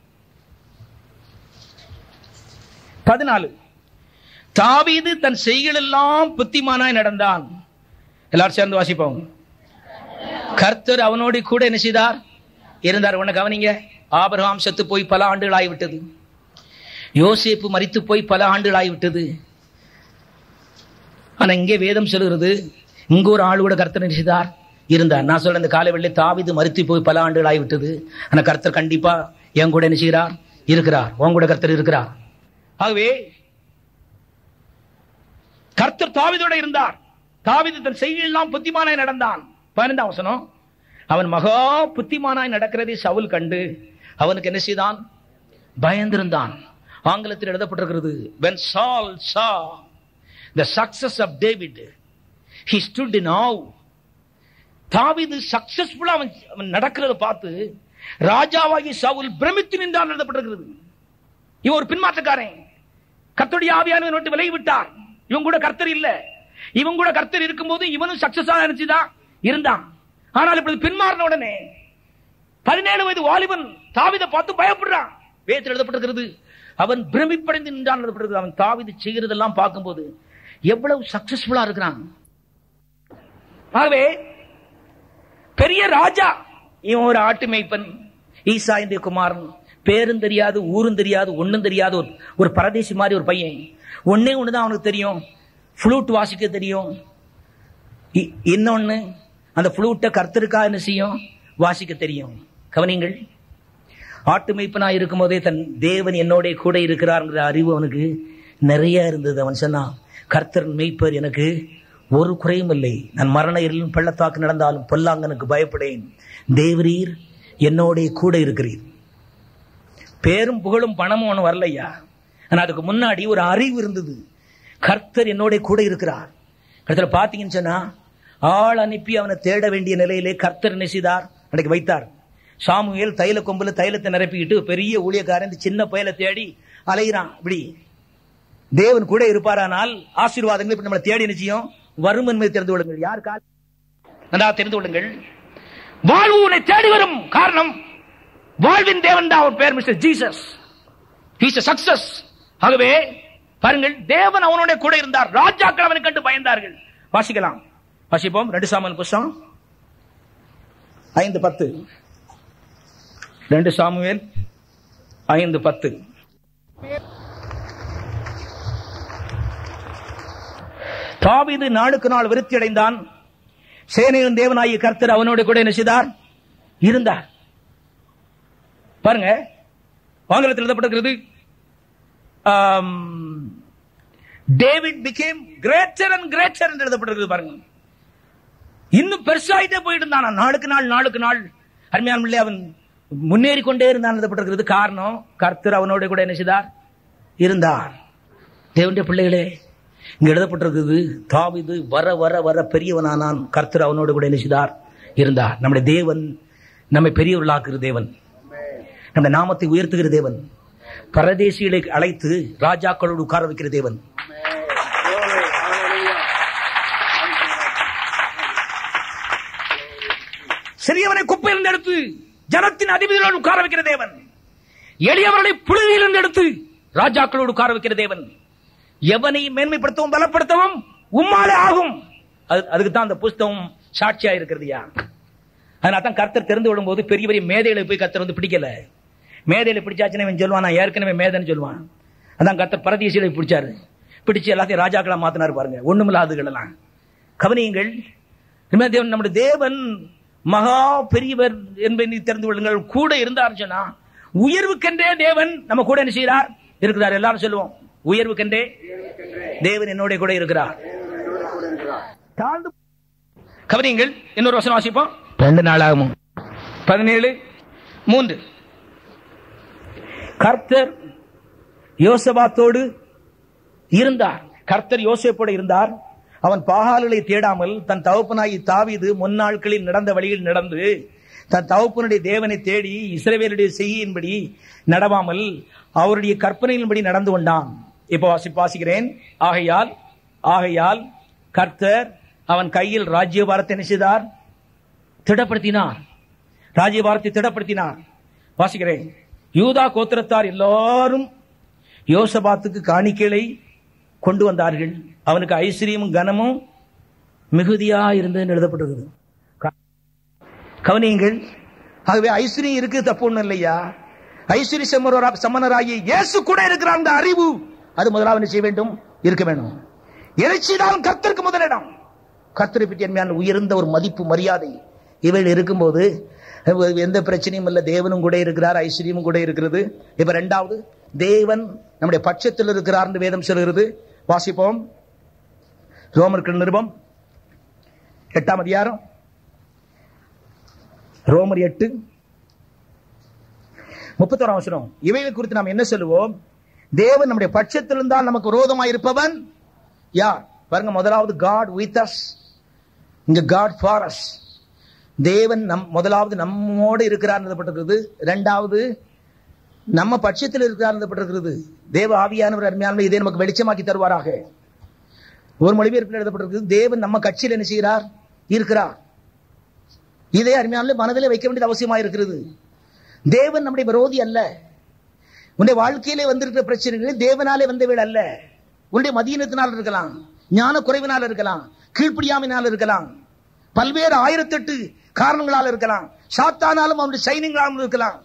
பதினாலு. தாவீது தன் செய்களெல்லாம் புத்திமானாய் நடந்தான். எல்லாரும் சேர்ந்து வாசிப்போம். கர்த்தர் அவனோடு கூட என்ன செய்தார்? இருந்தார். உன்னை கவனிங்க. ஆபிரகாம் செத்து போய் பல ஆண்டுகள் ஆகிவிட்டது. யோசேப்பு மரித்து போய் பல ஆண்டுகள் ஆகிவிட்டது. ஆனா இங்கே வேதம் சொல்கிறது, இங்க ஒரு ஆள் கூட கர்த்தர் என்ன செய்தார்? இருந்தார். நான் சொல்ற இந்த காலவெளியிலே தாவீது மரித்து போய் பல ஆண்டுகள் ஆகிவிட்டது. ஆனா கர்த்தர் கண்டிப்பா என் கூட என்ன செய்கிறார்? இருக்கிறார். உன் கூட கர்த்தர் இருக்கிறார். ஆகவே கர்த்தர் தாவீதோட இருந்தார். தாவீது தன் செய்கையெல்லாம் புத்திமானாய் நடந்தான். பதினைந்தாம் வசனம். அவன் மகா புத்திமானாய் நடக்கிறதை சவுல் கண்டு அவனுக்கு என்ன செய்தான்? பயந்திருந்தான். ஆங்கிலத்தில் எழுதப்பட்டிருக்கிறது, when Saul saw the success of David, he stood in awe. தாவீது சக்சஸ்ஃபுல்லா அவன் நடக்கிறத பார்த்து ராஜாவாகி சவுல் பிரமித்து நின்றான் எழுதப்பட்டிருக்கிறது. இவன் ஒரு பின்மாற்றக்காரன். கர்த்தருடைய ஆவியானவர் விட்டு விலகி விட்டார். இவன் கூட கர்த்தர் இல்ல. இவன் கூட கர்த்தர் இருக்கும்போது இவனும் சக்சஸா நினைச்சுதான் இருந்தான். ஆனால் இப்படி பின்மாறின உடனே பதினேழு வயது வாலிபன் தாவீதை பார்த்து பயப்படுறான். வேதத்தில் எழுதப்பட்டிருக்கிறது, அவன் பிரமிப்படைந்து நின்றான் எழுதப்பட்டிருக்கிறது. அவன் தாவீது செய்கிறதெல்லாம் பார்க்கும்போது எவ்வளவு சக்சஸ்ஃபுல்லா இருக்கிறான். ஆகவே பெரிய ராஜா இவன் ஒரு ஆட்டு மேய்ப்பன், ஈசா இந்த குமாரன், பேரும் தெரியாது, ஊரும் தெரியாது, ஒண்ணும் தெரியாது, ஒரு பரதேசி மாதிரி ஒரு பையன். ஒன்னே ஒண்ணுதான் அவனுக்கு தெரியும், ஃப்ளூட் வாசிக்க தெரியும். இன்னொன்னு, அந்த ஃப்ளூட்டை கர்த்தருக்கா என்ன செய்யும்? வாசிக்க தெரியும். கவனிங்கள். ஆட்டு மேய்ப்பனா இருக்கும் போதே தன் தேவன் என்னோட கூட இருக்கிறார்ங்கிற அறிவு அவனுக்கு நிறைய இருந்தது. அவன் சொன்னான், கர்த்தர் மேய்ப்பர், எனக்கு ஒரு குறையும் இல்லை. நான் மரண இருளின் பள்ளத்தாக்கு நடந்தாலும் பொல்லாங்கனுக்கு பயப்படேன். தேவரீர் என்னோட கூட இருக்கிறீர். பேரும் புகழும் பணமும் ஒன்று வரலையா, ஆனா அதுக்கு முன்னாடி ஒரு அறிவு இருந்தது. கர்த்தர் என்னோட கூட இருக்கிறார். கர்த்தர் பாத்தீங்கன்னு சொன்னா, ஆள் அனுப்பி அவனை தேட வேண்டிய நிலையிலே கர்த்தர் என்ன செய்தார்? அன்றைக்கு வைத்தார். சாமுவேல் தைல கொம்புல தைலத்தை நிரப்பிக்கிட்டு பெரிய ஊழியக்காரன் சின்ன பயலை தேடி அலைகிறான். இப்படி தேவன் கூட இருப்பாரானால் ஆசீர்வாதங்கள் இப்படி நம்மளை தேடி நிச்சயம் வரும் என்பதை தெரிந்து கொள்ளுங்கள். யார் கால் நல்லா தெரிந்து கொள்ளுங்கள். வாழ்வு உன்னை தேடி வரும். காரணம், வாழ்வின் தேவன் தான் அவர் பேர், mister Jesus. He is a success. ஆகவே பாருங்கள், தேவன் அவனோட கூட இருந்தார். ராஜாக்கள் அவனை கண்டு பயந்தார்கள். வாசிக்கலாம். வாசிப்போம். ரெண்டு சாமுவேல் புத்தகம் ஐந்து பத்து. ரெண்டு சாமுவேல் ஐந்து பத்து. தாவீது நாளுக்கு நாள் விருத்தி அடைந்தான். சேனையின் தேவனாகிய கர்த்தர் அவனோடு கூட என்ன செய்தார்? இருந்தார். பாருங்க, ஆங்கிலத்தில் எழுதப்பட்டிருக்கிறது, David became greater and greater என்று எழுதப்பட்டிருக்கிறது. பாருங்க, இன்னும் பெருசாயிட்டே போயிட்டு இருந்தான். நாளுக்கு நாள் நாளுக்கு நாள் அருமையான அவன் முன்னேறி கொண்டே இருந்தான் எழுதப்பட்டிருக்கிறது. காரணம், கர்த்தர் அவனோடு கூட என்ன செய்தார்? இருந்தார். தேவனுடைய பிள்ளைகளே, இங்க எழுதப்பட்டிருக்கிறது, தாவீது வர வர வர பெரியவனானான், கர்த்தர் அவனோடு கூட என்ன செய்தார்? இருந்தார். நம்முடைய தேவன் நம்மை பெரியவர்களாக்குகிற தேவன், நம்முடைய நாமத்தை உயர்த்துகிற தேவன், பரதேசிகளை அழைத்து ராஜாக்களோடு உட்கார வைக்கிற தேவன். சிறியவனை குப்பையிலிருந்து எடுத்து ஜனத்தின் அதிபதிகளோடு உட்கார வைக்கிற தேவன். எளியவர்களை புழுதியிலிருந்து எடுத்து ராஜாக்களோடு உட்கார வைக்கிற தேவன். எவனையும் மேன்மைப்படுத்தவும் பலப்படுத்தவும் உம்மாலே ஆகும். அதுக்கு தான் அந்த புஸ்தகம் சாட்சியா இருக்கிறதுயா. அதனால தான் கர்த்தர் தெரிந்து விடும் போது பெரிய பெரிய மேதைகளை போய் கர்த்தர் வந்து பிடிக்கல. மேதையில பிடிச்சாச்சுன்னு இவன் சொல்லுவான், நான் ஏற்கனவே மேதைன்னு சொல்லுவான். அதான் கர்த்தர் பரதேசிகளை பிடிச்சாரு, பிடிச்சு எல்லாத்தையும் ராஜாக்களா மாத்தினார். பாருங்க, ஒண்ணுமில்லாதுகள் எல்லாம் கவனியுங்கள். நம்முடைய தேவன் மகா பெரியவர் என்பதை தெரிந்து கொள்ளுங்கள். கூட இருந்தார் சொன்னா உயர்வுக்கென்றே தேவன் நம்ம கூட என்ன செய்யறார்? இருக்கிறார். எல்லாரும் சொல்லுவோம், உயர்வுக்கென்றே தேவன் என்னோட கூட இருக்கிறார். கவனியுங்கள், இன்னொரு வசனம் வாசிப்போம். ரெண்டு நாளாகும் பதினேழு மூன்று. கர்த்தர் யோசபாத்தோடு இருந்தார். கர்த்தர் யோசேப்போடு இருந்தார். அவன் பாகால்களை தேடாமல் தன் தகப்பனாகி தாவீது முன்னாட்களில் நடந்த வழியில் நடந்து தன் தகப்பனுடைய தேவனை தேடி இஸ்ரவேலுடைய செய்கையின்படி நடவாமல் அவருடைய கற்பனையின்படி நடந்து கொண்டான். இப்ப வாசி வாசிக்கிறேன். ஆகையால் ஆகையால் கர்த்தர் அவன் கையில் ராஜ்யபாரத்தை என்ன செய்தார்? திடப்படுத்தினார். ராஜ்யபாரத்தை திடப்படுத்தினார். வாசிக்கிறேன். யூதா கோத்திரத்தார் எல்லாரும் யோசபாத்துக்கு காணிக்கைகளை கொண்டு வந்தார்கள். அவனுக்கு ஐஸ்வர்யமும் கனமும் மிகுதியா இருந்தது எழுதப்பட்டிருக்குது. கவனியுங்கள். ஆகவே ஐஸ்வர்யம் இருக்கு, தப்பு ஒண்ணும் இல்லையா? ஐஸ்வர்ய சமணராகி இயேசு கூட இருக்கிற அந்த அறிவு அது முதலாவது செய்ய வேண்டும், இருக்க வேண்டும். இறைச்சிதான் கர்த்தருக்கு முதலிடம். கர்த்தரை பற்றி என்மையான உயர்ந்த ஒரு மதிப்பு மரியாதை இவள் இருக்கும்போது எந்த பிரச்சனையும் இல்ல. தேவனும் கூட இருக்கிறார், ஐஸ்வர்யமும் கூட இருக்கிறது. இப்ப ரெண்டாவது, தேவன் நம்முடைய பட்சத்தில் இருக்கிறார் என்று வேதம் சொல்கிறது. வாசிப்போம். ரோமர்கள் நிருபம் எட்டாம் அதிகாரம், ரோமர் எட்டு முப்பத்தோராம் வசனம். இவைகளை குறித்து நாம் என்ன சொல்லுவோம்? தேவன் நம்முடைய பட்சத்தில் இருந்தால் நமக்கு விரோதமாக இருப்பவன் யார்? பாருங்க, முதலாவது God with us, இங்க God for us. தேவன் நம் முதலாவது நம்மோடு இருக்கிறார் எழுதப்பட்டிருக்கிறது. இரண்டாவது நம்ம பட்சத்தில் இருக்கிறார் எழுதப்பட்டிருக்கிறது. தேவ ஆவியானவர் அருமையான இதை நமக்கு வெளிச்சமாக்கி தருவாராக. ஒரு மொழிபெயர்ப்பில் எழுதப்பட்டிருக்கிறது, தேவன் நம்ம கட்சியில் என்ன செய்கிறார்? இருக்கிறார். இதை அருமையான மனதிலே வைக்க வேண்டியது அவசியமாக இருக்கிறது. தேவன் நம்முடைய விரோதி அல்ல. உன்னுடைய வாழ்க்கையிலே வந்திருக்கிற பிரச்சனைகள் தேவனாலே வந்தவள் அல்ல. உன்னுடைய மதியினத்தினால் இருக்கலாம், ஞான குறைவினால் இருக்கலாம், கீழ்ப்படியாமையினால் இருக்கலாம், பல்வேறு ஆயிரத்தெட்டு காரணங்களால் இருக்கலாம், சாத்தானாலும் அவனுடைய சைனிங்களாலும் இருக்கலாம்.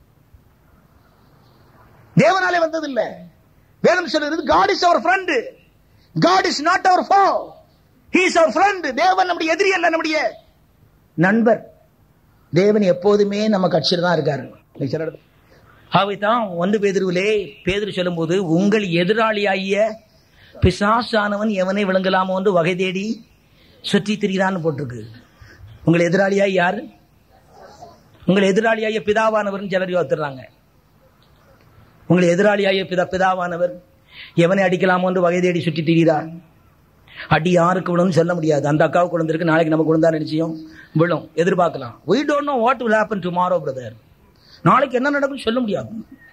தேவனாலே வந்ததில்லை. வேதம் சொல்கிறது God is our friend. God is not our foe. He is our friend. தேவன் நம்முடைய எதிரி அல்ல, நம்முடைய நண்பர். தேவன் எப்போதுமே நம்ம கட்சியில் தான் இருக்காரு. அவைதான் ஒன்று பேதுருவிலே பேதுரு சொல்லும் போது, உங்கள் எதிராளியாகிய பிசாசானவன் எவனை விளங்கலாமோ என்று வகை தேடி சுற்றி திரிகிறான்னு போட்டிருக்கு. உங்கள் எதிராளியாய் யாரு? உங்கள் எதிராளியாகிய பிதாவானவர் சிலர் யோசித்துறாங்க. உங்கள் எதிராளியாகிய பிதா பிதாவானவர் எவனை அடிக்கலாமோ என்று வகை தேடி சுற்றி திரிகிறார். அடி யாருக்கு விழும் சொல்ல முடியாது. அந்த அக்காவுக்கு விழுந்திருக்கு, நாளைக்கு நமக்கு விழுந்தா நிச்சயம் விழும், எதிர்பார்க்கலாம். we don't know what will happen tomorrow brother. நாளைக்கு என்ன நடக்கும் சொல்ல முடியாது.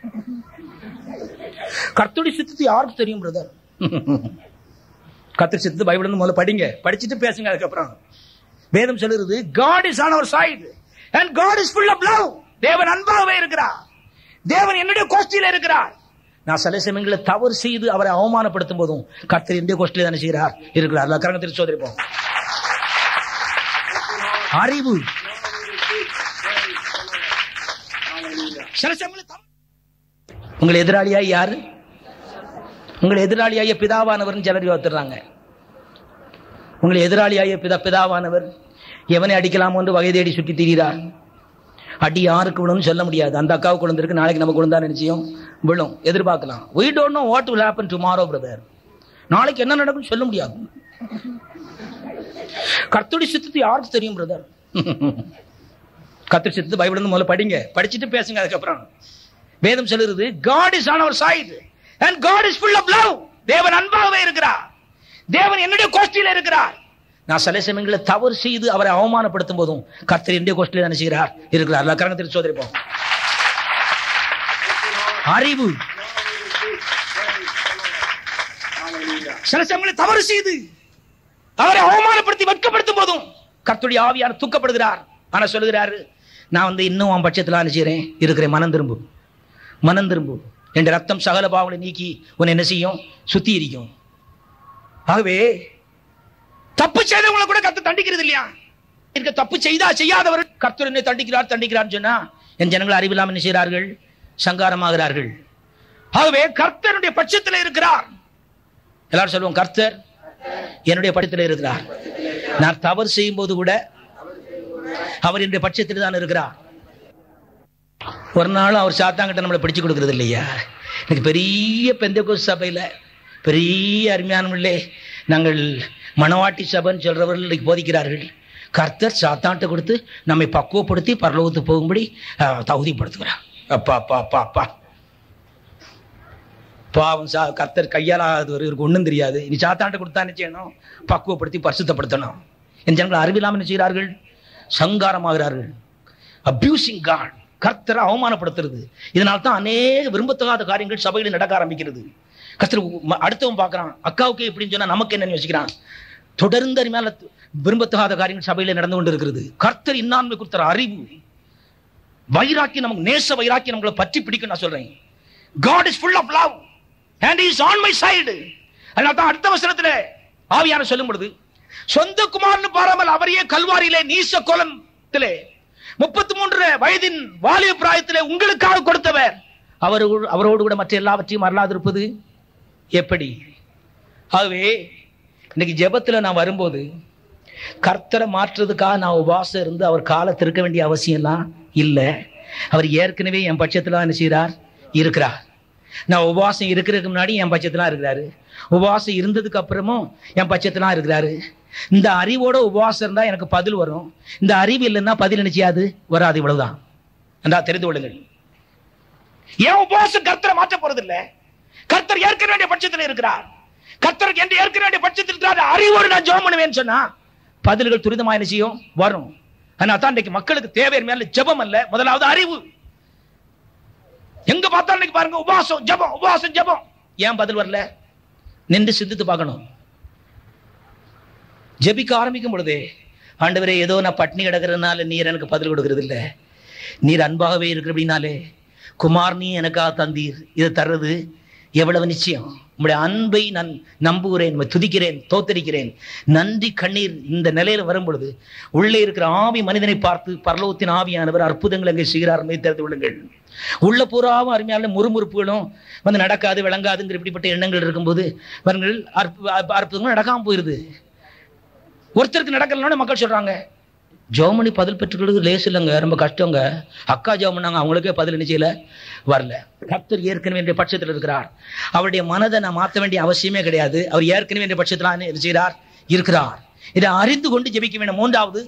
கர்த்தருடைய சித்தத்தை யாருக்கு தெரியும் பிரதர்? கர்த்தர் சித்தத்தை பைபிள் முதல்ல படிங்க, படிச்சுட்டு பேசுங்க. அதுக்கப்புறம் வேதம் சொல்லுறது God is on our side and God is full of love. தேவன் அன்பாகவே இருக்கிறார். தேவன் என்னுடைய கோஷ்டியில இருக்கிறார். நான் சில சமயங்களில் தவறு செய்து அவரை அவமானப்படுத்தும் போதும் கர்த்தர் என்னுடைய கோஷ்டியில தானே செய்கிறார், இருக்கிறார். கரங்கத்தில் சோதரிப்போம். அறிவு சில சமயம் உங்களை எதிராளியாய் யாரு? உங்களை எதிராளியாய பிதாவானவர் சிலர் யோசித்துறாங்க. உங்களை எதிராளியாய பிதா பிதாவானவர் எவனை அடிக்கலாம் என்று வகை தேடி சுற்றி திரிகிறார். அடி யாருக்கு விழும்னு சொல்ல முடியாது. அந்த அக்காவுக்கு விழுந்திருக்கு, நாளைக்கு நமக்கு விழுந்தா நிச்சயம் விழும், எதிர்பார்க்கலாம். we don't know what will happen tomorrow brother. நாளைக்கு என்ன நடக்கும் சொல்ல முடியாது. கர்த்தருடைய சித்தத்தை யாருக்கு தெரியும் பிரதர்? கர்த்தருடைய சித்தத்தை பைபிள் முதல்ல படிங்க, படிச்சுட்டு பேசுங்க. அதுக்கப்புறம் வேதம் சொல்லுறது God is on our side and God is full of love. தேவன் அன்பாகவே இருக்கிறார். தேவன் என்னுடைய கோஷ்டியில் இருக்கிறார். நான் சில சமயங்களில் தவறு செய்து அவரை அவமானப்படுத்தும் போதும் கர்த்தர் என்னுடைய கோஷ்டியில் நினைச்சுகிறார் இருக்கிறார். கரங்கத்தில் சோதரிப்போம். அறிவு சில சமயங்களில் தவறு செய்து அவரை அவமானப்படுத்தி வெட்கப்படுத்தும் போதும் கர்த்தருடைய ஆவியான தூக்கப்படுகிறார். ஆனா சொல்லுகிறாரு, நான் வந்து இன்னும் அவன் பட்சத்தில் நினைச்சுக்கிறேன் இருக்கிறேன். மனம் திரும்பு, மனம் திரும்பு. என்ற ரத்தம் சகல பாவங்களை நீக்கி உன்னை என்ன செய்யும்? சுத்தி இருக்கும். ஆகவே தப்பு செய்தவங்களை கூட கர்த்தர் தண்டிக்கிறது இல்லையா? இருக்க தப்பு செய்தா செய்யாதவர் கர்த்தர் என்னை தண்டிக்கிறார் தண்டிக்கிறார் சொன்னா என் ஜனங்கள் அறிவில்லாமல் என்ன செய்கிறார்கள்? சங்காரமாகிறார்கள். ஆகவே கர்த்தருடைய பட்சத்தில் இருக்கிறார். எல்லாரும் சொல்லுவோம், கர்த்தர் என்னுடைய பட்சத்தில் இருக்கிறார். நான் தவறு செய்யும் போது கூட அவர் என்னுடைய பட்சத்தில் தான் இருக்கிறார். ஒரு நாளும் அவர் சாத்தாங்கிட்ட நம்மளை பிடிச்சு கொடுக்கறது இல்லையா? எனக்கு பெரிய பெந்தேகோஸ்து சபையில பெரிய அருமையானவர்களே, நாங்கள் மணவாட்டி சபைன்னு சொல்றவர்கள் போதிக்கிறார்கள். கர்த்தர் சாத்தான்ட்ட கொடுத்து நம்மை பக்குவப்படுத்தி பரலோகத்துக்கு போகும்படி தகுதிப்படுத்துகிறார். அப்பா அப்பா அப்பா அப்பா பாவம் சா கர்த்தர் கையாளாதவர், இவருக்கு ஒன்றும் தெரியாது. இனி சாத்தான்ட்ட கொடுத்தா என்ன செய்யணும்? பக்குவப்படுத்தி பரிசுத்தப்படுத்தணும். என் ஜனங்கள் அறிவில்லாமல் என்ன செய்கிறார்கள்? சங்காரமாகிறார்கள். அபியூசிங் காட், கர்த்தரை அவமானப்படுத்துறது. இதனால தான் அநேக விரும்பத்தகாத காரியங்கள் சபையில் நடக்க ஆரம்பிக்கிறது. கர்த்தர் அடுத்தவன் பார்க்கறான், அக்காவுக்கு எப்படின்னு சொன்னா நமக்கு என்ன யோசிக்கிறான்? தொடர்ந்து மேல விரும்பத்தகாத காரியங்கள் சபையில நடந்து கொண்டு இருக்கிறது. கர்த்தர் இன்னான்மை கொடுத்த அறிவு, வைராக்கி, நமக்கு நேச வைராக்கி நம்மளை பற்றி பிடிக்கும். நான் சொல்றேன், God is full of love and he is on my side. அதனால தான் அடுத்த வசனத்துல ஆவியான சொல்லும் பொழுது, சொந்த குமாரனு பாராமல் அவரையே கல்வாரியிலே நீச கோலத்திலே முப்பத்தி மூன்று வயதின் வாலிப பிராயத்திலே உங்களுக்காக கொடுத்தவர் அவர் அவரோடு கூட மற்ற எல்லாவற்றையும் அருளாதிருப்பது எப்படி? ஆகவே இன்னைக்கு ஜெபத்துல நான் வரும்போது கர்த்தரை மாற்றுறதுக்காக நான் உபவாசம் இருந்து அவர் காலத்தில் இருக்க வேண்டிய அவசியம் எல்லாம் இல்லை. அவர் ஏற்கனவே என் பட்சத்துல என்ன செய்கிறார்? இருக்கிறார். நான் உபவாசம் இருக்கிறதுக்கு முன்னாடி என் பட்சத்துல இருக்கிறாரு, உபவாசம் இருந்ததுக்கு அப்புறமும் என் பட்சத்துல இருக்கிறாரு. இந்த அறிவோட உபவாசம் இருந்தா எனக்கு பதில் வரும். இந்த அறிவு இல்லைன்னா பதில் நினைச்சியாது வராது. இவ்வளவுதான். என்றா தெரிந்து கொள்ளுங்கள். ஏன் உபவாசம் கர்த்தரை மாற்ற போறது இல்ல? கர்த்தர் ஏற்க வேண்டிய பட்சத்தில் இருக்கிறார். கர்த்தருக்கு என்று ஏற்க வேண்டிய பட்சத்தில் இருக்கிறார். அறிவோடு நான் ஜெபம் பண்ணுவேன்னு சொன்னா பதில்கள் துரிதமா என்ன செய்யும்? வரும். ஆனா தான் இன்னைக்கு மக்களுக்கு தேவை மேல ஜெபம் அல்ல, முதலாவது அறிவு. எங்க பார்த்தாலும் இன்னைக்கு பாருங்க, உபவாசம் ஜெபம், உபவாசம் ஜெபம். ஏன் பதில் வரல? நின்று சிந்தித்து பார்க்கணும். ஜெபிக்க ஆரம்பிக்கும் பொழுதே, ஆண்டவரே ஏதோ நான் பட்னி கிடக்கிறதுனால நீர் எனக்கு பதில் கொடுக்கறது இல்லை, நீர் அன்பாகவே இருக்கிற அப்படின்னாலே குமார் நீ எனக்காக தந்தீர், இதை தர்றது எவ்வளவு நிச்சயம். உங்களுடைய அன்பை நான் நம்புகிறேன், துதிக்கிறேன், தோத்தரிக்கிறேன். நன்றி கண்ணீர் இந்த நிலையில வரும் பொழுது உள்ளே இருக்கிற ஆவி மனிதனை பார்த்து பரலோகத்தின் ஆவியானவர் அற்புதங்கள் அங்கே செய்கிறார். தெரிந்து கொள்ளுங்கள். உள்ள பூராவும் அருமையான முறுமுறுப்புகளும் வந்து நடக்காது விளங்காதுங்கிற இப்படிப்பட்ட எண்ணங்கள் இருக்கும்போது அவர்கள் அற்புதங்களும் நடக்காம போயிருது. ஒருத்தருக்கு நடக்கலன்னு மக்கள் சொல்றாங்க, ஜெபமணி பதில் பெற்றுக்கிறது லேசு இல்லைங்க, ரொம்ப கஷ்டங்க. அக்கா ஜெபம் பண்ணாங்க, அவங்களுக்கே பதில் நிச்சயில வரல. கர்த்தர் ஏற்கனவே என்ற பட்சத்தில் இருக்கிறார். அவருடைய மனதை நான் மாற்ற வேண்டிய அவசியமே கிடையாது. அவர் ஏற்கனவே என்ற பட்சத்தில் என்ன செய்கிறார்? இருக்கிறார். இதை அறிந்து கொண்டு ஜெபிக்க வேண்டும். மூன்றாவது,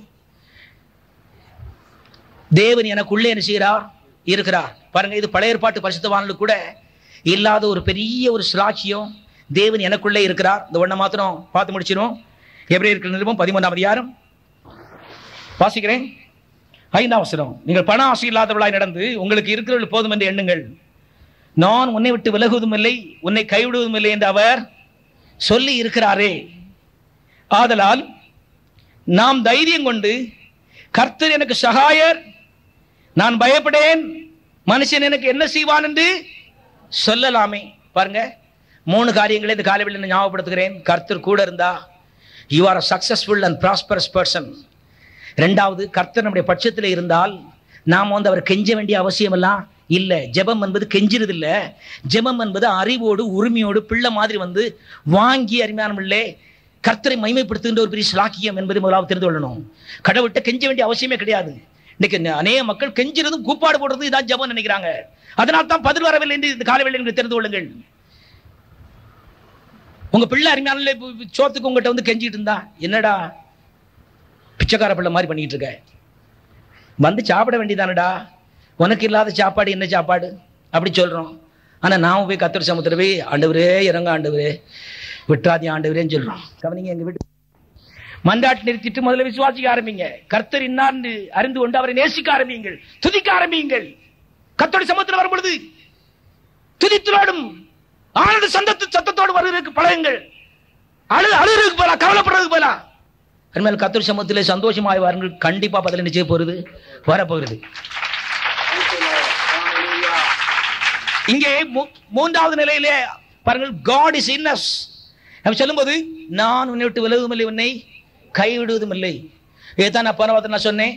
தேவன் எனக்குள்ளே என்ன செய்கிறார்? இருக்கிறார். பாருங்க, இது பழைய ஏற்பாட்டு பரிசுத்தவான்களுக்கு கூட இல்லாத ஒரு பெரிய ஒரு சாட்சியம். தேவன் எனக்குள்ளே இருக்கிறார். இந்த ஒன்றை மாத்திரம் பார்த்து முடிச்சிடும். எபிரேயர் நிருபம் பதிமூன்றாம் அதிகாரம் வாசிக்கிறேன், ஐந்தாம் வசனம். நீங்கள் பண ஆசை இல்லாதவளாய் நடந்து உங்களுக்கு இருக்கிறவர்கள் போதும் என்று எண்ணுங்கள். நான் உன்னை விட்டு விலகுவதும் இல்லை, உன்னை கைவிடுவதும் இல்லை என்று அவர் சொல்லி இருக்கிறாரே. ஆதலால் நாம் தைரியம் கொண்டு கர்த்தர் எனக்கு சகாயர், நான் பயப்படேன், மனுஷன் எனக்கு என்ன செய்வான் என்று சொல்லலாமே. பாருங்க, மூணு காரியங்களை இந்த காலையில் ஞாபகப்படுத்துகிறேன். கர்த்தர் கூட இருந்தா you are a successful and prosperous person. ரெண்டாவது, கர்த்தர் நம்முடைய பட்சத்தில் இருந்தால் நாம் வந்து அவர் கெஞ்ச வேண்டிய அவசியம் எல்லாம் இல்ல. ஜெபம் என்பது கெஞ்சிறது இல்ல. ஜெபம் என்பது அறிவோடு உரிமையோடு பிள்ளை மாதிரி வந்து வாங்கி அருமையானவர்களே கர்த்தரை மகிமைப்படுத்துகின்ற ஒரு பெரிய ஸ்லாக்கியம் என்பதை முதலாவது தெரிந்து கொள்ளணும். கடவுள்கிட்ட கெஞ்ச வேண்டிய அவசியமே கிடையாது. இன்னைக்கு அநேக மக்கள் கெஞ்சிறதும் கூப்பாடு போடுறதும் இதான் ஜெபம் நினைக்கிறாங்க. அதனால் தான் பதில் வரவில்லை என்று இந்த காலவேளை நீங்கள் தெரிந்து கொள்ளுங்கள். உங்க பிள்ளை அருமையான சோத்துக்கு உங்ககிட்ட வந்து கெஞ்சிட்டு இருந்தா, என்னடா பிச்சைக்கார பிள்ளை மாதிரி பண்ணிட்டு இருக்க, வந்து சாப்பிட வேண்டியதானடா, உனக்கு இல்லாத சாப்பாடு என்ன சாப்பாடு அப்படி சொல்றோம். ஆனா நாம போய் கர்த்தர் சமூகத்துல போய் ஆண்டவரே இறங்க ஆண்டவரே விட்டுறாதி ஆண்டவரேன்னு சொல்றோம். கவனிங்க, எங்க வீட்டு மன்றாட்டு நிறுத்திட்டு முதல்ல விசுவாசிக்க ஆரம்பிங்க. கர்த்தர் இன்னார்னு அறிந்து கொண்டு அவரை நேசிக்க ஆரம்பியுங்கள், துதிக்க ஆரம்பியுங்கள். கர்த்தருடைய சமூகத்தில் வரும் பொழுது துதித்தலோடும் ஆனந்த சந்தத்து சத்தத்தோடு வருவதற்கு பழகுங்கள். அழு அழுகிறதுக்கு போல, கவலைப்படுறதுக்கு போல அருமையால் கர்த்தருடைய சமூகத்திலே சந்தோஷமாய் வாருங்கள். கண்டிப்பா பதில் நிச்சயம் போறது வரப்போகிறது. இங்கே மூன்றாவது நிலையிலே பாருங்கள், God is in us. நம்ம சொல்லும்போது நான் உன்னை விட்டு விலகுவதும் இல்லை, உன்னை கைவிடுவதும் இல்லை. இதுதான் நான் போன வாரத்தில் நான் சொன்னேன்.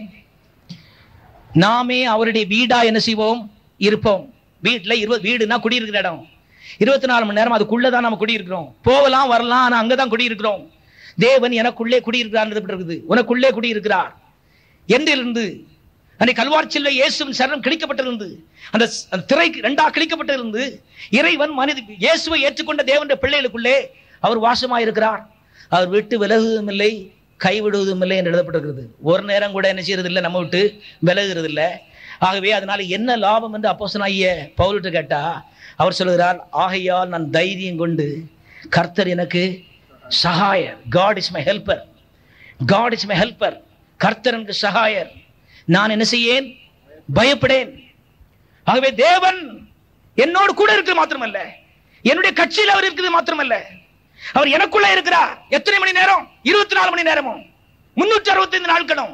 நாமே அவருடைய வீடா என்ன செய்வோம், இருப்போம். வீட்டில் இருபது வீடுனா குடியிருக்கிற இடம். இருபத்தி நாலு மணி நேரம் அதுக்குள்ளதான் நம்ம குடியிருக்கிறோம். போகலாம் வரலாம், ஆனா அங்கதான் குடியிருக்கிறோம். தேவன் எனக்குள்ளே குடியிருக்கிறார், உனக்குள்ளே குடியிருக்கிறார் என்றிருந்து அன்னைக்கு கல்வாரி சிலுவை இயேசுவின் சரணம் கிழிக்கப்பட்டிருந்து அந்த திரை இரண்டா கிழிக்கப்பட்டிருந்து இறைவன் மனித இயேசுவை ஏற்றுக்கொண்ட தேவனுடைய பிள்ளைகளுக்குள்ளே அவர் வாசமாயிருக்கிறார். அவர் விட்டு விலகுவதும் இல்லை, கைவிடுவதும் இல்லை என்று எழுதப்பட்டிருக்கிறது. ஒரு நேரம் கூட என்ன செய்யறது இல்லை, நம்ம விட்டு விலகுறது இல்லை. ஆகவே அதனால என்ன லாபம் என்று அப்போஸ்தலனாகிய பவுல்கிட்ட கேட்டா அவர் சொல்லுகிறார், ஆகையால் நான் தைரியம் கொண்டு கர்த்தர் எனக்கு சகாயர். God is my helper. God is my helper. கர்த்தர் எனக்கு சகாயர். நான் என்ன செய்யேன், பயப்படேன். ஆகவே தேவன் என்னோடு கூட இருக்கிறது மாத்திரமல்ல, என்னுடைய கட்சியில் அவர் இருக்கிறது மாத்திரமல்ல, அவர் எனக்குள்ள இருக்கிறார். எத்தனை மணி நேரம், இருபத்தி நாலு மணி நேரமும் முன்னூற்றி அறுபத்தி ஐந்து நாட்களும்.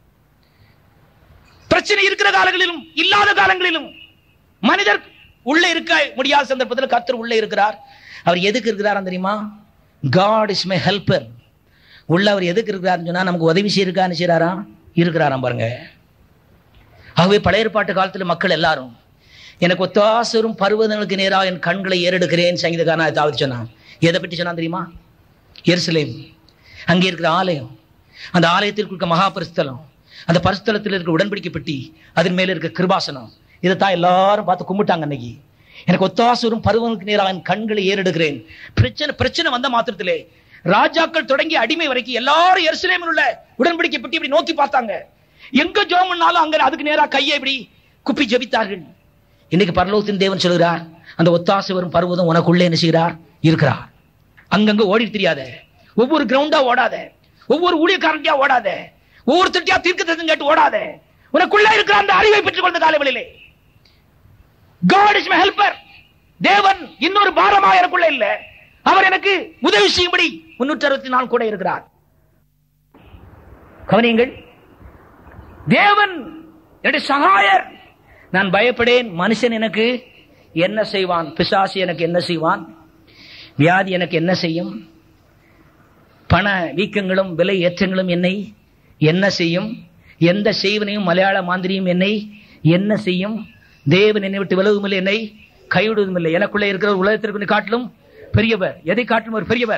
பிரச்சனை இருக்கிற காலங்களிலும் இல்லாத காலங்களிலும் மனிதர் உள்ளே இருக்க முடியாத சந்தர்ப்பத்தில் கர்த்தர் உள்ளே இருக்கிறார். அவர் எதுக்கு இருக்கிறார் தெரியுமா? God is my helper. உள்ள அவர் எதுக்கு இருக்கிறார் சொன்னா நமக்கு உதவி செய்யிருக்கான்னு செய்யறாரா, இருக்கிறாராம் பாருங்க. ஆகவே பழைய ஏற்பாட்டு காலத்தில் மக்கள் எல்லாரும் எனக்கு ஒத்தாசரும் பர்வதங்களுக்கு நேராக என் கண்களை ஏறெடுக்கிறேன் சங்கீதக்காரன் தாவீது சொன்னான். எதை பற்றி சொன்னான் தெரியுமா? எருசலேம், அங்கே இருக்கிற ஆலயம், அந்த ஆலயத்திற்கு இருக்க மகா பரிசுத்தலம், அந்த பரிசுத்தலத்தில் இருக்கிற உடன்படிக்கை பெட்டி, அதன் மேல இருக்க கிருபாசனம், இதைத்தான் எல்லாரும் பார்த்து கும்பிட்டாங்க. அன்னைக்கு எனக்கு ஒத்தாசரும் பருவங்களுக்கு நேராக என் கண்களை ஏறெடுக்கிறேன். பிரச்சனை பிரச்சனை வந்த மாத்திரத்திலே ராஜாக்கள் தொடங்கி அடிமை வரைக்கும் எல்லாரும் எருசலேமில் உள்ள உடன்படிக்கை பெட்டி இப்படி நோக்கி பார்த்தாங்க. எங்க ஜோம்னாலும் அங்க அதுக்கு நேராக கையை இப்படி குப்பி ஜபித்தார்கள். இன்னைக்கு பரலோகத்தின் தேவன் சொல்கிறார், அந்த ஒத்தாசை வரும் பருவதம் உனக்குள்ளே என்ன செய்கிறார், இருக்கிறார். அங்கங்க ஓடி தெரியாத, ஒவ்வொரு கிரவுண்டா ஓடாத, ஒவ்வொரு ஊழியக்காரண்டியா ஓடாத, ஒவ்வொரு திட்டியா தீர்க்கதரிசனம் கேட்டு ஓடாத. உனக்குள்ள இருக்கிற அந்த அறிவை பெற்றுக் கொண்ட காலவெளியிலே God is my helper. தேவன் இன்னொரு பாரமா எனக்குள்ள இல்ல, அவர் எனக்கு உதவி செய்யும்படி முன்னூற்றி அறுபத்தி நாலு கூட இருக்கிறார். கவனியுங்கள், தேவன் என்னுடைய சகாயர். நான் பயப்படேன். மனுஷன் எனக்கு என்ன செய்வான், பிசாசு எனக்கு என்ன செய்வான், வியாதி எனக்கு என்ன செய்யும், பண வீக்கங்களும் விலை ஏற்றங்களும் என்னை என்ன செய்யும், எந்த செய்வனையும் மலையாள மாந்திரியும் என்னை என்ன செய்யும். தேவன் என்னை விட்டு விலகுவதும் இல்லை, என்னை கைவிடுவதும் இல்லை. எனக்குள்ளே இருக்கிற உலகத்திற்கு காட்டிலும் பெரியவர், எதை காட்டிலும் ஒரு பெரியவர்.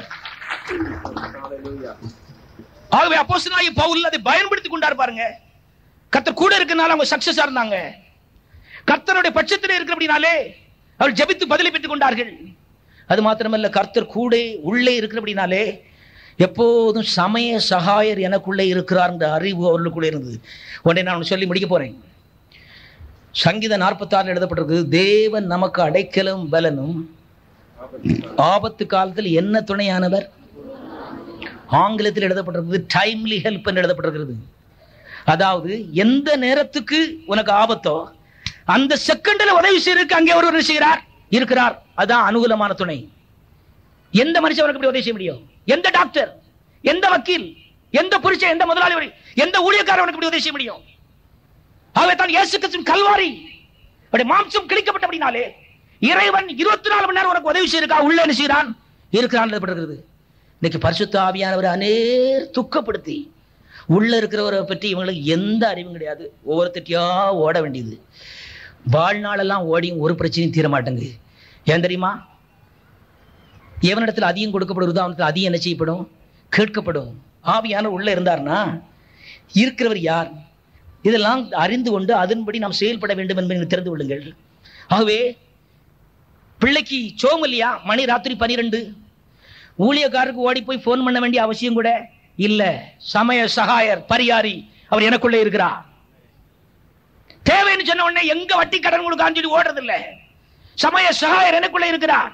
ஆகவே அப்போஸ்தலனாகிய பவுல் அதை பயன்படுத்திக் கொண்டார் பாருங்க. கர்த்தர் கூட இருக்கனால அவங்க சக்சஸ் இருந்தாங்க. கர்த்தருடைய பட்சத்திலே இருக்கிறபடினாலே அவர் ஜெபித்து பதிலை பெற்றுக் கொண்டார்கள். அது மாத்திரமல்ல, கர்த்தர் கூட உள்ளே இருக்கிறபடினாலே எப்போதும் சமய சகாயர் எனக்குள்ளே இருக்கிறார் என்ற அறிவு அவர்களுக்குள்ளே இருந்தது. உடனே நான் சொல்லி முடிக்க போறேன். சங்கீதம் நாற்பத்தி ஆறு எழுதப்பட்டிருக்கு, தேவன் நமக்கு அடைக்கலும் பலனும் ஆபத்து காலத்தில் என்ன துணையானவர். ஆங்கிலத்தில் எழுதப்பட்டிருக்கிறது டைம்லி ஹெல்ப் என்று எழுதப்பட்டிருக்கிறது. அதாவது எந்த நேரத்துக்கு உனக்கு ஆபத்தோ அந்த செகண்ட்ல உதவி செய்யறதுக்கு அங்கே ஒருவர் செய்கிறார், இருக்கிறார். அதான் அனுகூலமான துணை. எந்த மனுஷன் உனக்கு உதவி செய்ய முடியும்? எந்த டாக்டர், எந்த வக்கீல், எந்த புருஷன், எந்த முதலாளி, எந்த ஊழியக்காரர் உனக்கு உதவி செய்ய முடியும்? ஆகவே தான் இயேசு கிறிஸ்துவின் கல்வாரி மாம்சம் கிழிக்கப்பட்டபடினாலே இறைவன் இருபத்தி நாலு மணி நேரம் உனக்கு உதவி செய்யிருக்கா, உள்ள என்ன செய்கிறான், இருக்கிறான் எழுதப்பட்டிருக்கிறது. இன்னைக்கு பரிசுத்த ஆவியானவரை அநேர் துக்கப்படுத்தி உள்ள இருக்கிறவரை பற்றி இவங்களுக்கு எந்த அறிவும் கிடையாது. ஒவ்வொருத்தியா ஓட வேண்டியது. வாழ்நாளெல்லாம் ஓடியும் ஒரு பிரச்சனையும் தீர மாட்டேங்குது. ஏன் தெரியுமா? எவனிடத்தில் அதிகம் கொடுக்கப்படுவதோ அவனிடத்தில் அதிகம் என்ன செய்யப்படும்? கேட்கப்படும். ஆவியான உள்ள இருந்தார்னா இருக்கிறவர் யார்? இதெல்லாம் அறிந்து கொண்டு அதன்படி நாம் செயல்பட வேண்டும் என்பதை தெரிந்து கொள்ளுங்கள். ஆகவே பிள்ளைக்கு சோம் இல்லையா? மணி ராத்திரி பனிரெண்டு. ஊழியக்காரருக்கு ஓடி போய் போன் பண்ண வேண்டிய அவசியம் கூட இல்ல. சமய சகாயர் பரியாரி அவர் எனக்குள்ளே இருக்கிறார். தேவைன்னு சொன்ன உடனே எங்க வட்டி கடன் கொடுக்கான்னு சொல்லி ஓடுறது இல்ல. சமய சகாயர் எனக்குள்ளே இருக்கிறார்.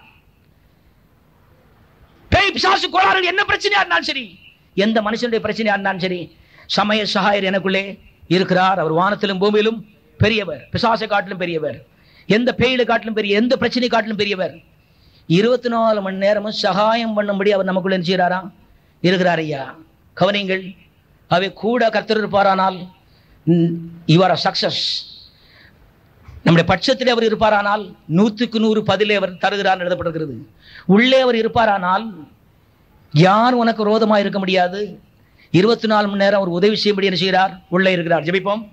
பேய் பிசாசு கோளாறு என்ன பிரச்சனையா இருந்தாலும் சரி, எந்த மனுஷனுடைய பிரச்சனையா இருந்தாலும் சரி, சமய சகாயர் எனக்குள்ளே இருக்கிறார். அவர் வானத்திலும் பூமியிலும் பெரியவர், பிசாசை காட்டிலும் பெரியவர், எந்த பேயில காட்டிலும் பெரிய, எந்த பிரச்சனை காட்டிலும் பெரியவர். இருபத்தி நாலு மணி நேரமும் சகாயம் பண்ணும்படி அவர் நமக்குள்ள என்ன செய்யறாரா? இருக்கிறார். ஐயா கவனிங்கள். அவை கூட கர்த்தர் இருப்பாரானால் யூ ஆர் சக்சஸ். நம்முடைய பட்சத்திலே அவர் இருப்பாரானால் நூற்றுக்கு நூறு பதிலே அவர் தருகிறார் எழுதப்படுகிறது. உள்ளே அவர் இருப்பாரானால் யார் உனக்கு ரோதமாக இருக்க முடியாது. இருபத்தி நாலு மணி நேரம் அவர் உதவி செய்யும்படி என்ன செய்கிறார்? உள்ளே இருக்கிறார். ஜெபிப்போம்.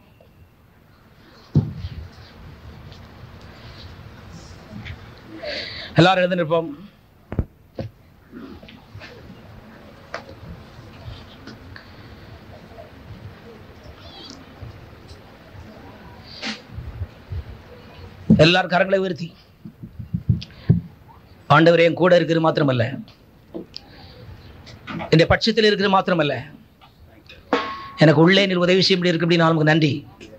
எல்லாரும் எழுந்து நிற்போம். எல்லாரும் கரங்களை உயர்த்தி, ஆண்டவரே என் கூட இருக்கிறது மாத்திரமல்ல, இந்த பட்சத்தில் இருக்கிறது மாத்திரமல்ல, எனக்கு உள்ளே நீர் உதவி செய்ய இருக்கு அப்படின்னு நமக்கு நன்றி.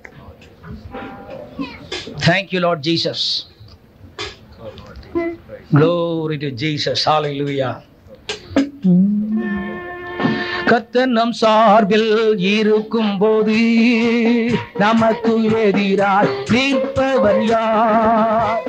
Thank you Lord Jesus. Glory to Jesus. Hallelujah. கர்த்தர் நம் சார்பில் இருக்கும் போது நமக்கு எதிராய் நிற்பவர் யார்?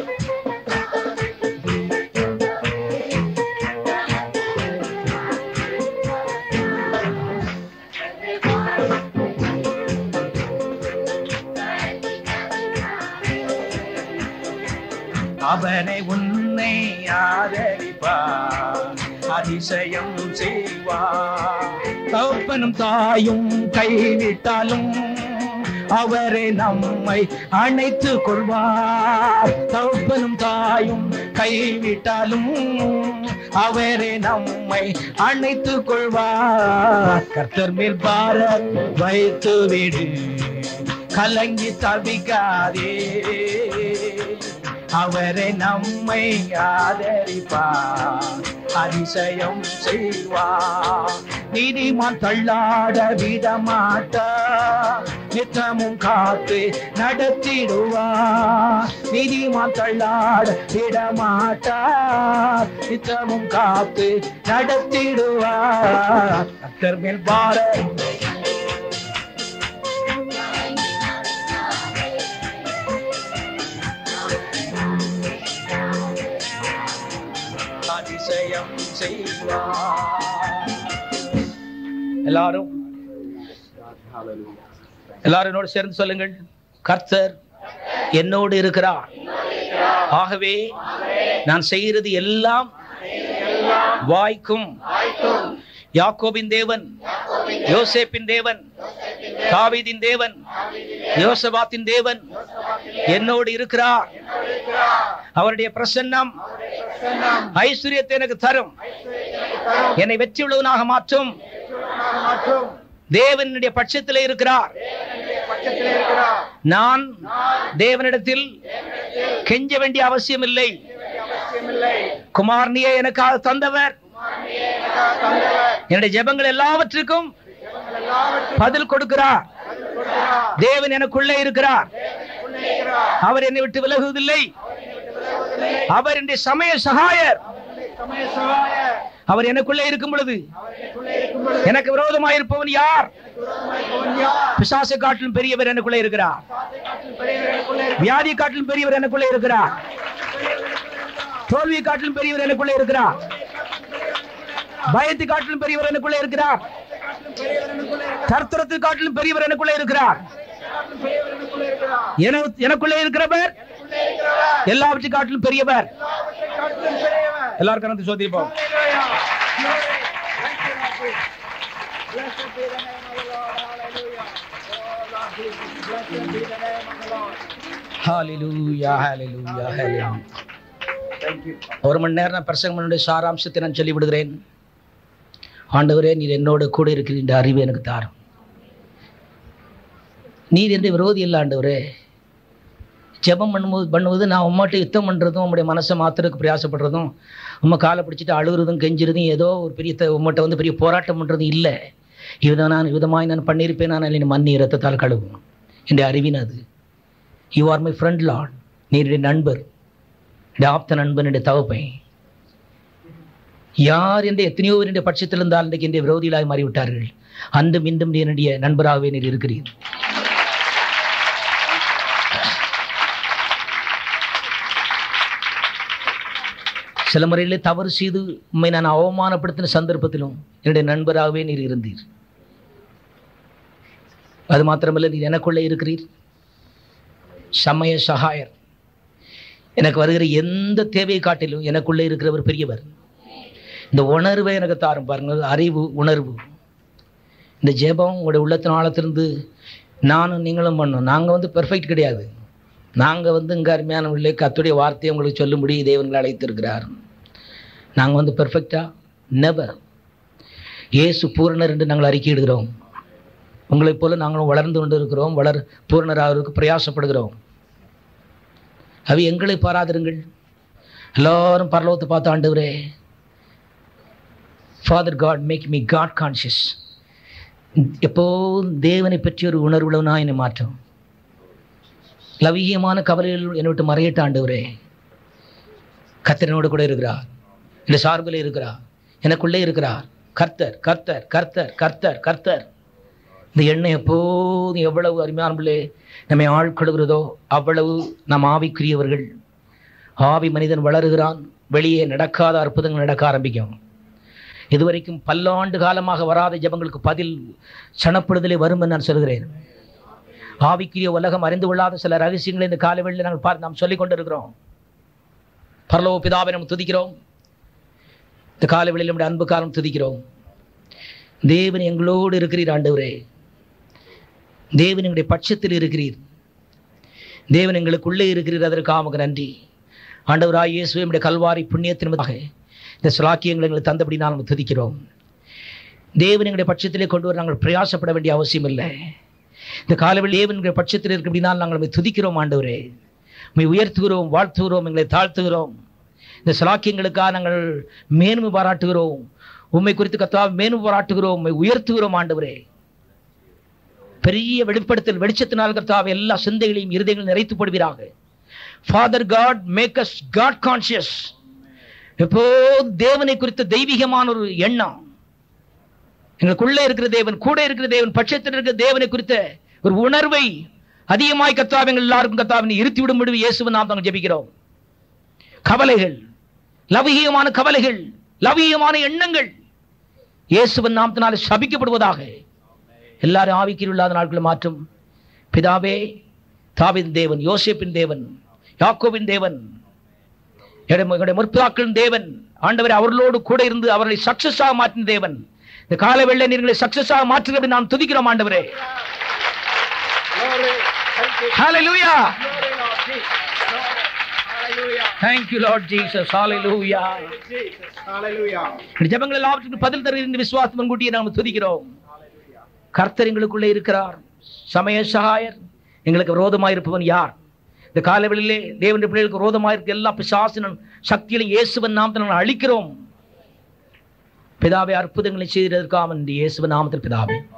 அவனை உன்னை ஆதரிப்பார், அதிசயம் செய்வார். தகப்பனும் தாயும் கைவிட்டாலும் அவரை நம்மை அணைத்து கொள்வார். தகப்பனும் தாயும் கைவிட்டாலும் அவரை நம்மை அணைத்து கொள்வார். கர்த்தர் மேல் பாரம் வைத்து விடு, கலங்கி தவிக்காதே. அவரை நம்மை ஆதரிப்பார், அதிசயம் செய்வார். நீதிமான் தள்ளாட விடமாட்டார், நித்தமும் காத்து நடத்திடுவார். நீதிமான் தள்ளாட விடமாட்டார், நித்தமும் காத்து நடத்திடுவார். கர்த்தர் மேல் பாரம் அதிசயம் செய்வார். எல்லாரும் எல்லாரும் என்னோடு சேர்ந்து சொல்லுங்கள், கர்த்தர் என்னோடு இருக்கிறார். ஆகவே நான் செய்கிறது எல்லாம் வாய்க்கும். யாக்கோபின் தேவன், யோசேப்பின் தேவன், தாவீதின் தேவன், யோசபாத்தின் தேவன் என்னோடு இருக்கிறார். அவருடைய பிரசன்னம் ஐஸ்வர்யத்தை எனக்கு தரும், என்னை வெற்றி உள்ளவனாக மாற்றும். தேவனுடைய பட்சத்திலே இருக்கிறார். நான் தேவனிடத்தில் கெஞ்ச வேண்டிய அவசியம் இல்லை. குமாரனியே எனக்காக தந்தவர் என்னுடைய ஜெபங்கள் எல்லாவற்றுக்கும் பதில் கொடுக்கிறார். தேவன் எனக்குள்ளே இருக்கிறார். அவர் என்னை விட்டு விலகுவதில்லை. அவர் என்னுடைய சமய சகாயர். அவர் எனக்குள்ளே இருக்கும் பொழுது எனக்கு விரோதமாக இருப்பவன் யார்? பிசாசை காட்டிலும் பெரியவர் எனக்குள்ளே இருக்கிறார். வியாதி காட்டிலும் பெரியவர் எனக்குள்ளே இருக்கிறார். தோல்வியை காட்டிலும் பெரியவர் எனக்குள்ளே இருக்கிறார். பயத்தை காட்டிலும் பெரியவர் எனக்குள்ளே இருக்கிறார். தர்த்தரத்தை காட்டிலும் பெரியவர் எனக்குள்ளே இருக்கிறார். எனக்குள்ளே இருக்கிறவர் எல்லாவற்றை காட்டிலும் பெரியவர். எல்லாருக்கும் சோதிப்போம். ஹalleluya ஹalleluya ஹalleluya. ஒரு மணி நேரம் நான் பிரசங்கத்தினுடைய சாராம்சத்தை நான் சொல்லி விடுகிறேன். ஆண்டவரே, நீர் என்னோட கூட இருக்கிற இந்த அறிவு எனக்கு தாரும். நீர் எந்த விரோதி இல்லை ஆண்டவரே. ஜெபம் பண்ணும்போது பண்ணுவது நான் உம்மாட்ட யுத்தம் பண்ணுறதும் உங்களுடைய மனசை மாத்திரக்கு பிரயாசப்படுறதும் உம்மை காலை பிடிச்சிட்டு அழுகுறதும் கெஞ்சுறதும் ஏதோ ஒரு பெரிய உம்மாட்ட வந்து பெரிய போராட்டம் பண்ணுறதும் இல்லை. இதை நான் விதமாய் நான் பண்ணியிருப்பேன். நான் இல்லை மண்ணி இரத்தத்தால் கழுவும் என்னுடைய அறிவின் அது. You are my friend lord. நீருடைய நண்பர், என்னுடைய ஆப்த நண்பன், என்னுடைய தவப்பை. யார் என்ற எத்தனையோ என்னுடைய பட்சத்தில் இருந்தால் இன்றைக்கு என்னுடைய விரோதிகளாக மாறிவிட்டார்கள். அன்றும் இன்றும் என்னுடைய நண்பராகவே நீர் இருக்கிறீர். சில முறையிலே தவறு செய்து உண்மை நான் அவமானப்படுத்தின சந்தர்ப்பத்திலும் என்னுடைய நண்பராகவே நீர் இருந்தீர். அது மாத்திரமல்ல, நீர் எனக்குள்ளே இருக்கிறீர். சமய சகாயர். எனக்கு வருகிற எந்த தேவையை காட்டிலும் எனக்குள்ளே இருக்கிறவர் பெரியவர். இந்த உணர்வை எனக்கு தாரும் பாருங்கள். அறிவு, உணர்வு. இந்த ஜெபம் உங்களுடைய உள்ளத்தின் ஆழத்திலிருந்து நானும் நீங்களும் பண்ணோம். நாங்கள் வந்து பெர்ஃபெக்ட் கிடையாது. நாங்கள் வந்து இங்கே அருமையான உள்ளே கர்த்தருடைய வார்த்தையை உங்களுக்கு சொல்லும்படி தேவன்களை அழைத்திருக்கிறார். நாங்கள் வந்து பெர்ஃபெக்டா நெவர். இயேசு பூரணர் என்று நாங்கள் அறிக்கையிடுகிறோம். உங்களைப் போல நாங்களும் வளர்ந்து கொண்டு இருக்கிறோம். வளர் பூரணராக பிரயாசப்படுகிறோம். அவை எங்களை பாராதிருங்கள். எல்லாரும் பரலோகத்தை பார்த்து, ஆண்டவரே, father God make me God conscious. எப்போதும் தேவனை பற்றி ஒரு உணர்வுள்ளவனா என்னை மாற்றும். லவீகமான கவலைகள் என்னை விட்டு மறையட்ட ஆண்டவரே. கர்த்தரோடு கூட இருக்கிறார், இந்த சார்பில் இருக்கிறார், எனக்குள்ளே இருக்கிறார். கர்த்தர் கர்த்தர் கர்த்தர் கர்த்தர் கர்த்தர். இந்த எண்ணெய் எப்போதும் எவ்வளவு அருமையானே நம்மை ஆட்கொள்கிறதோ அவ்வளவு நாம் ஆவிக்குரியவர்கள். ஆவி மனிதன் வளருகிறான். வெளியே நடக்காத அற்புதங்கள் நடக்க ஆரம்பிக்கும். இதுவரைக்கும் பல்லாண்டு காலமாக வராத ஜெபங்களுக்கு பதில் சனப்படுதலே வரும் என்று நான் சொல்கிறேன். ஆவிக்குரிய உலகம் அறிந்து கொள்ளாத சில ரகசியங்களை இந்த காலவெளியில் நாங்கள் பார்த்து நாம் சொல்லிக் கொண்டிருக்கிறோம். பரலோக பிதாவை நாம் துதிக்கிறோம். இந்த காலவெளியில் நம்முடைய அன்பு காலம் துதிக்கிறோம். தேவன் எங்களோடு இருக்கிறீர் ஆண்டவரே. தேவன் எங்களுடைய பட்சத்தில் இருக்கிறீர். தேவன் எங்களுக்குள்ளே இருக்கிறீர். அதற்காக நன்றி ஆண்டவராய் இயேசுவே. நம்முடைய கல்வாரி புண்ணியத்திற்காக இந்த சிலாக்கியங்களை எங்களுக்கு தந்தபடி நாம் துதிக்கிறோம். தேவன் எங்களுடைய பட்சத்திலே கொண்டு வர நாங்கள் பிரயாசப்பட வேண்டிய அவசியம் இல்லை. இந்த காலவெளி தேவன் பட்சத்தில் இருக்க அப்படின்னா நாங்கள் நம்மை துதிக்கிறோம் ஆண்டவரே. உம்மை உயர்த்துகிறோம், வாழ்த்துகிறோம், எங்களை தாழ்த்துகிறோம். இந்த சிலாக்கியங்களுக்காக நாங்கள் மேன்மை பாராட்டுகிறோம். உம்மை குறித்து கர்த்தாவே மேன்மை பாராட்டுகிறோம், உம்மை உயர்த்துகிறோம் ஆண்டவரே. பெரிய வெளிப்படுத்தல் வெளிச்சத்தினால் கர்த்தாவே எல்லா சிந்தைகளையும் இருதயங்களையும் நிறைத்து போடுவீராக. Father God make us God conscious. எப்போ தேவனை குறித்த தெய்வீகமான ஒரு எண்ணம் எங்களுக்குள்ளே இருக்கிற தேவன், கூட இருக்கிற தேவன், பட்சத்தில் இருக்கிற தேவனை குறித்த ஒரு உணர்வை அதிகமாய் கர்த்தாவே எங்கள் எல்லாருக்கும் கர்த்தாவே இருத்தி விடும் முடிவு இயேசுவின் நாமத்தில் நாங்கள் ஜெபிக்கிறோம். கவலைகள், லௌகிகமான கவலைகள், லௌகிகமான எண்ணங்கள் இயேசுவின் நாமத்தினாலே சபிக்கப்படுவதாக. எல்லாரும் ஆவிக்குரிய இல்லாத நாட்களை மாற்றும் பிதாவே. தாவீதின் தேவன், யோசேப்பின் தேவன், யாக்கோபின் தேவன், என்னுடைய முற்பிதாக்களின் தேவன் ஆண்டவரே, அவர்களோடு கூட இருந்து அவர்களை சக்சஸாக மாற்றின தேவன். இந்த கால வெள்ளை நீர்களை சக்சஸாக மாற்றுகிறது நாம் துதிக்கிறோம் ஆண்டவரே. ஹalleluya. Thank you Lord Jesus. Hallelujah. Hallelujah. இந்த ஜெபங்கள் எல்லாவற்றுக்கும் பதில் தருகிற விசுவாசம் முன்கூட்டியே நாம் துதிக்கிறோம். கர்த்தர் எங்களுக்குள்ளே இருக்கிறார். சமய சகாயர். எங்களுக்கு விரோதமாக இருப்பவன் யார்? இந்த காலவெளியிலே தேவனுடைய பிள்ளைகளுக்கு விரோதமாக இருக்க எல்லா பிசாசின் சக்திகளையும் இயேசுவின் நாமத்தில் நாங்கள் அழிக்கிறோம். பிதாவே, அற்புதங்களை செய்ததற்காக இயேசுவின் நாமத்தில் பிதாவே.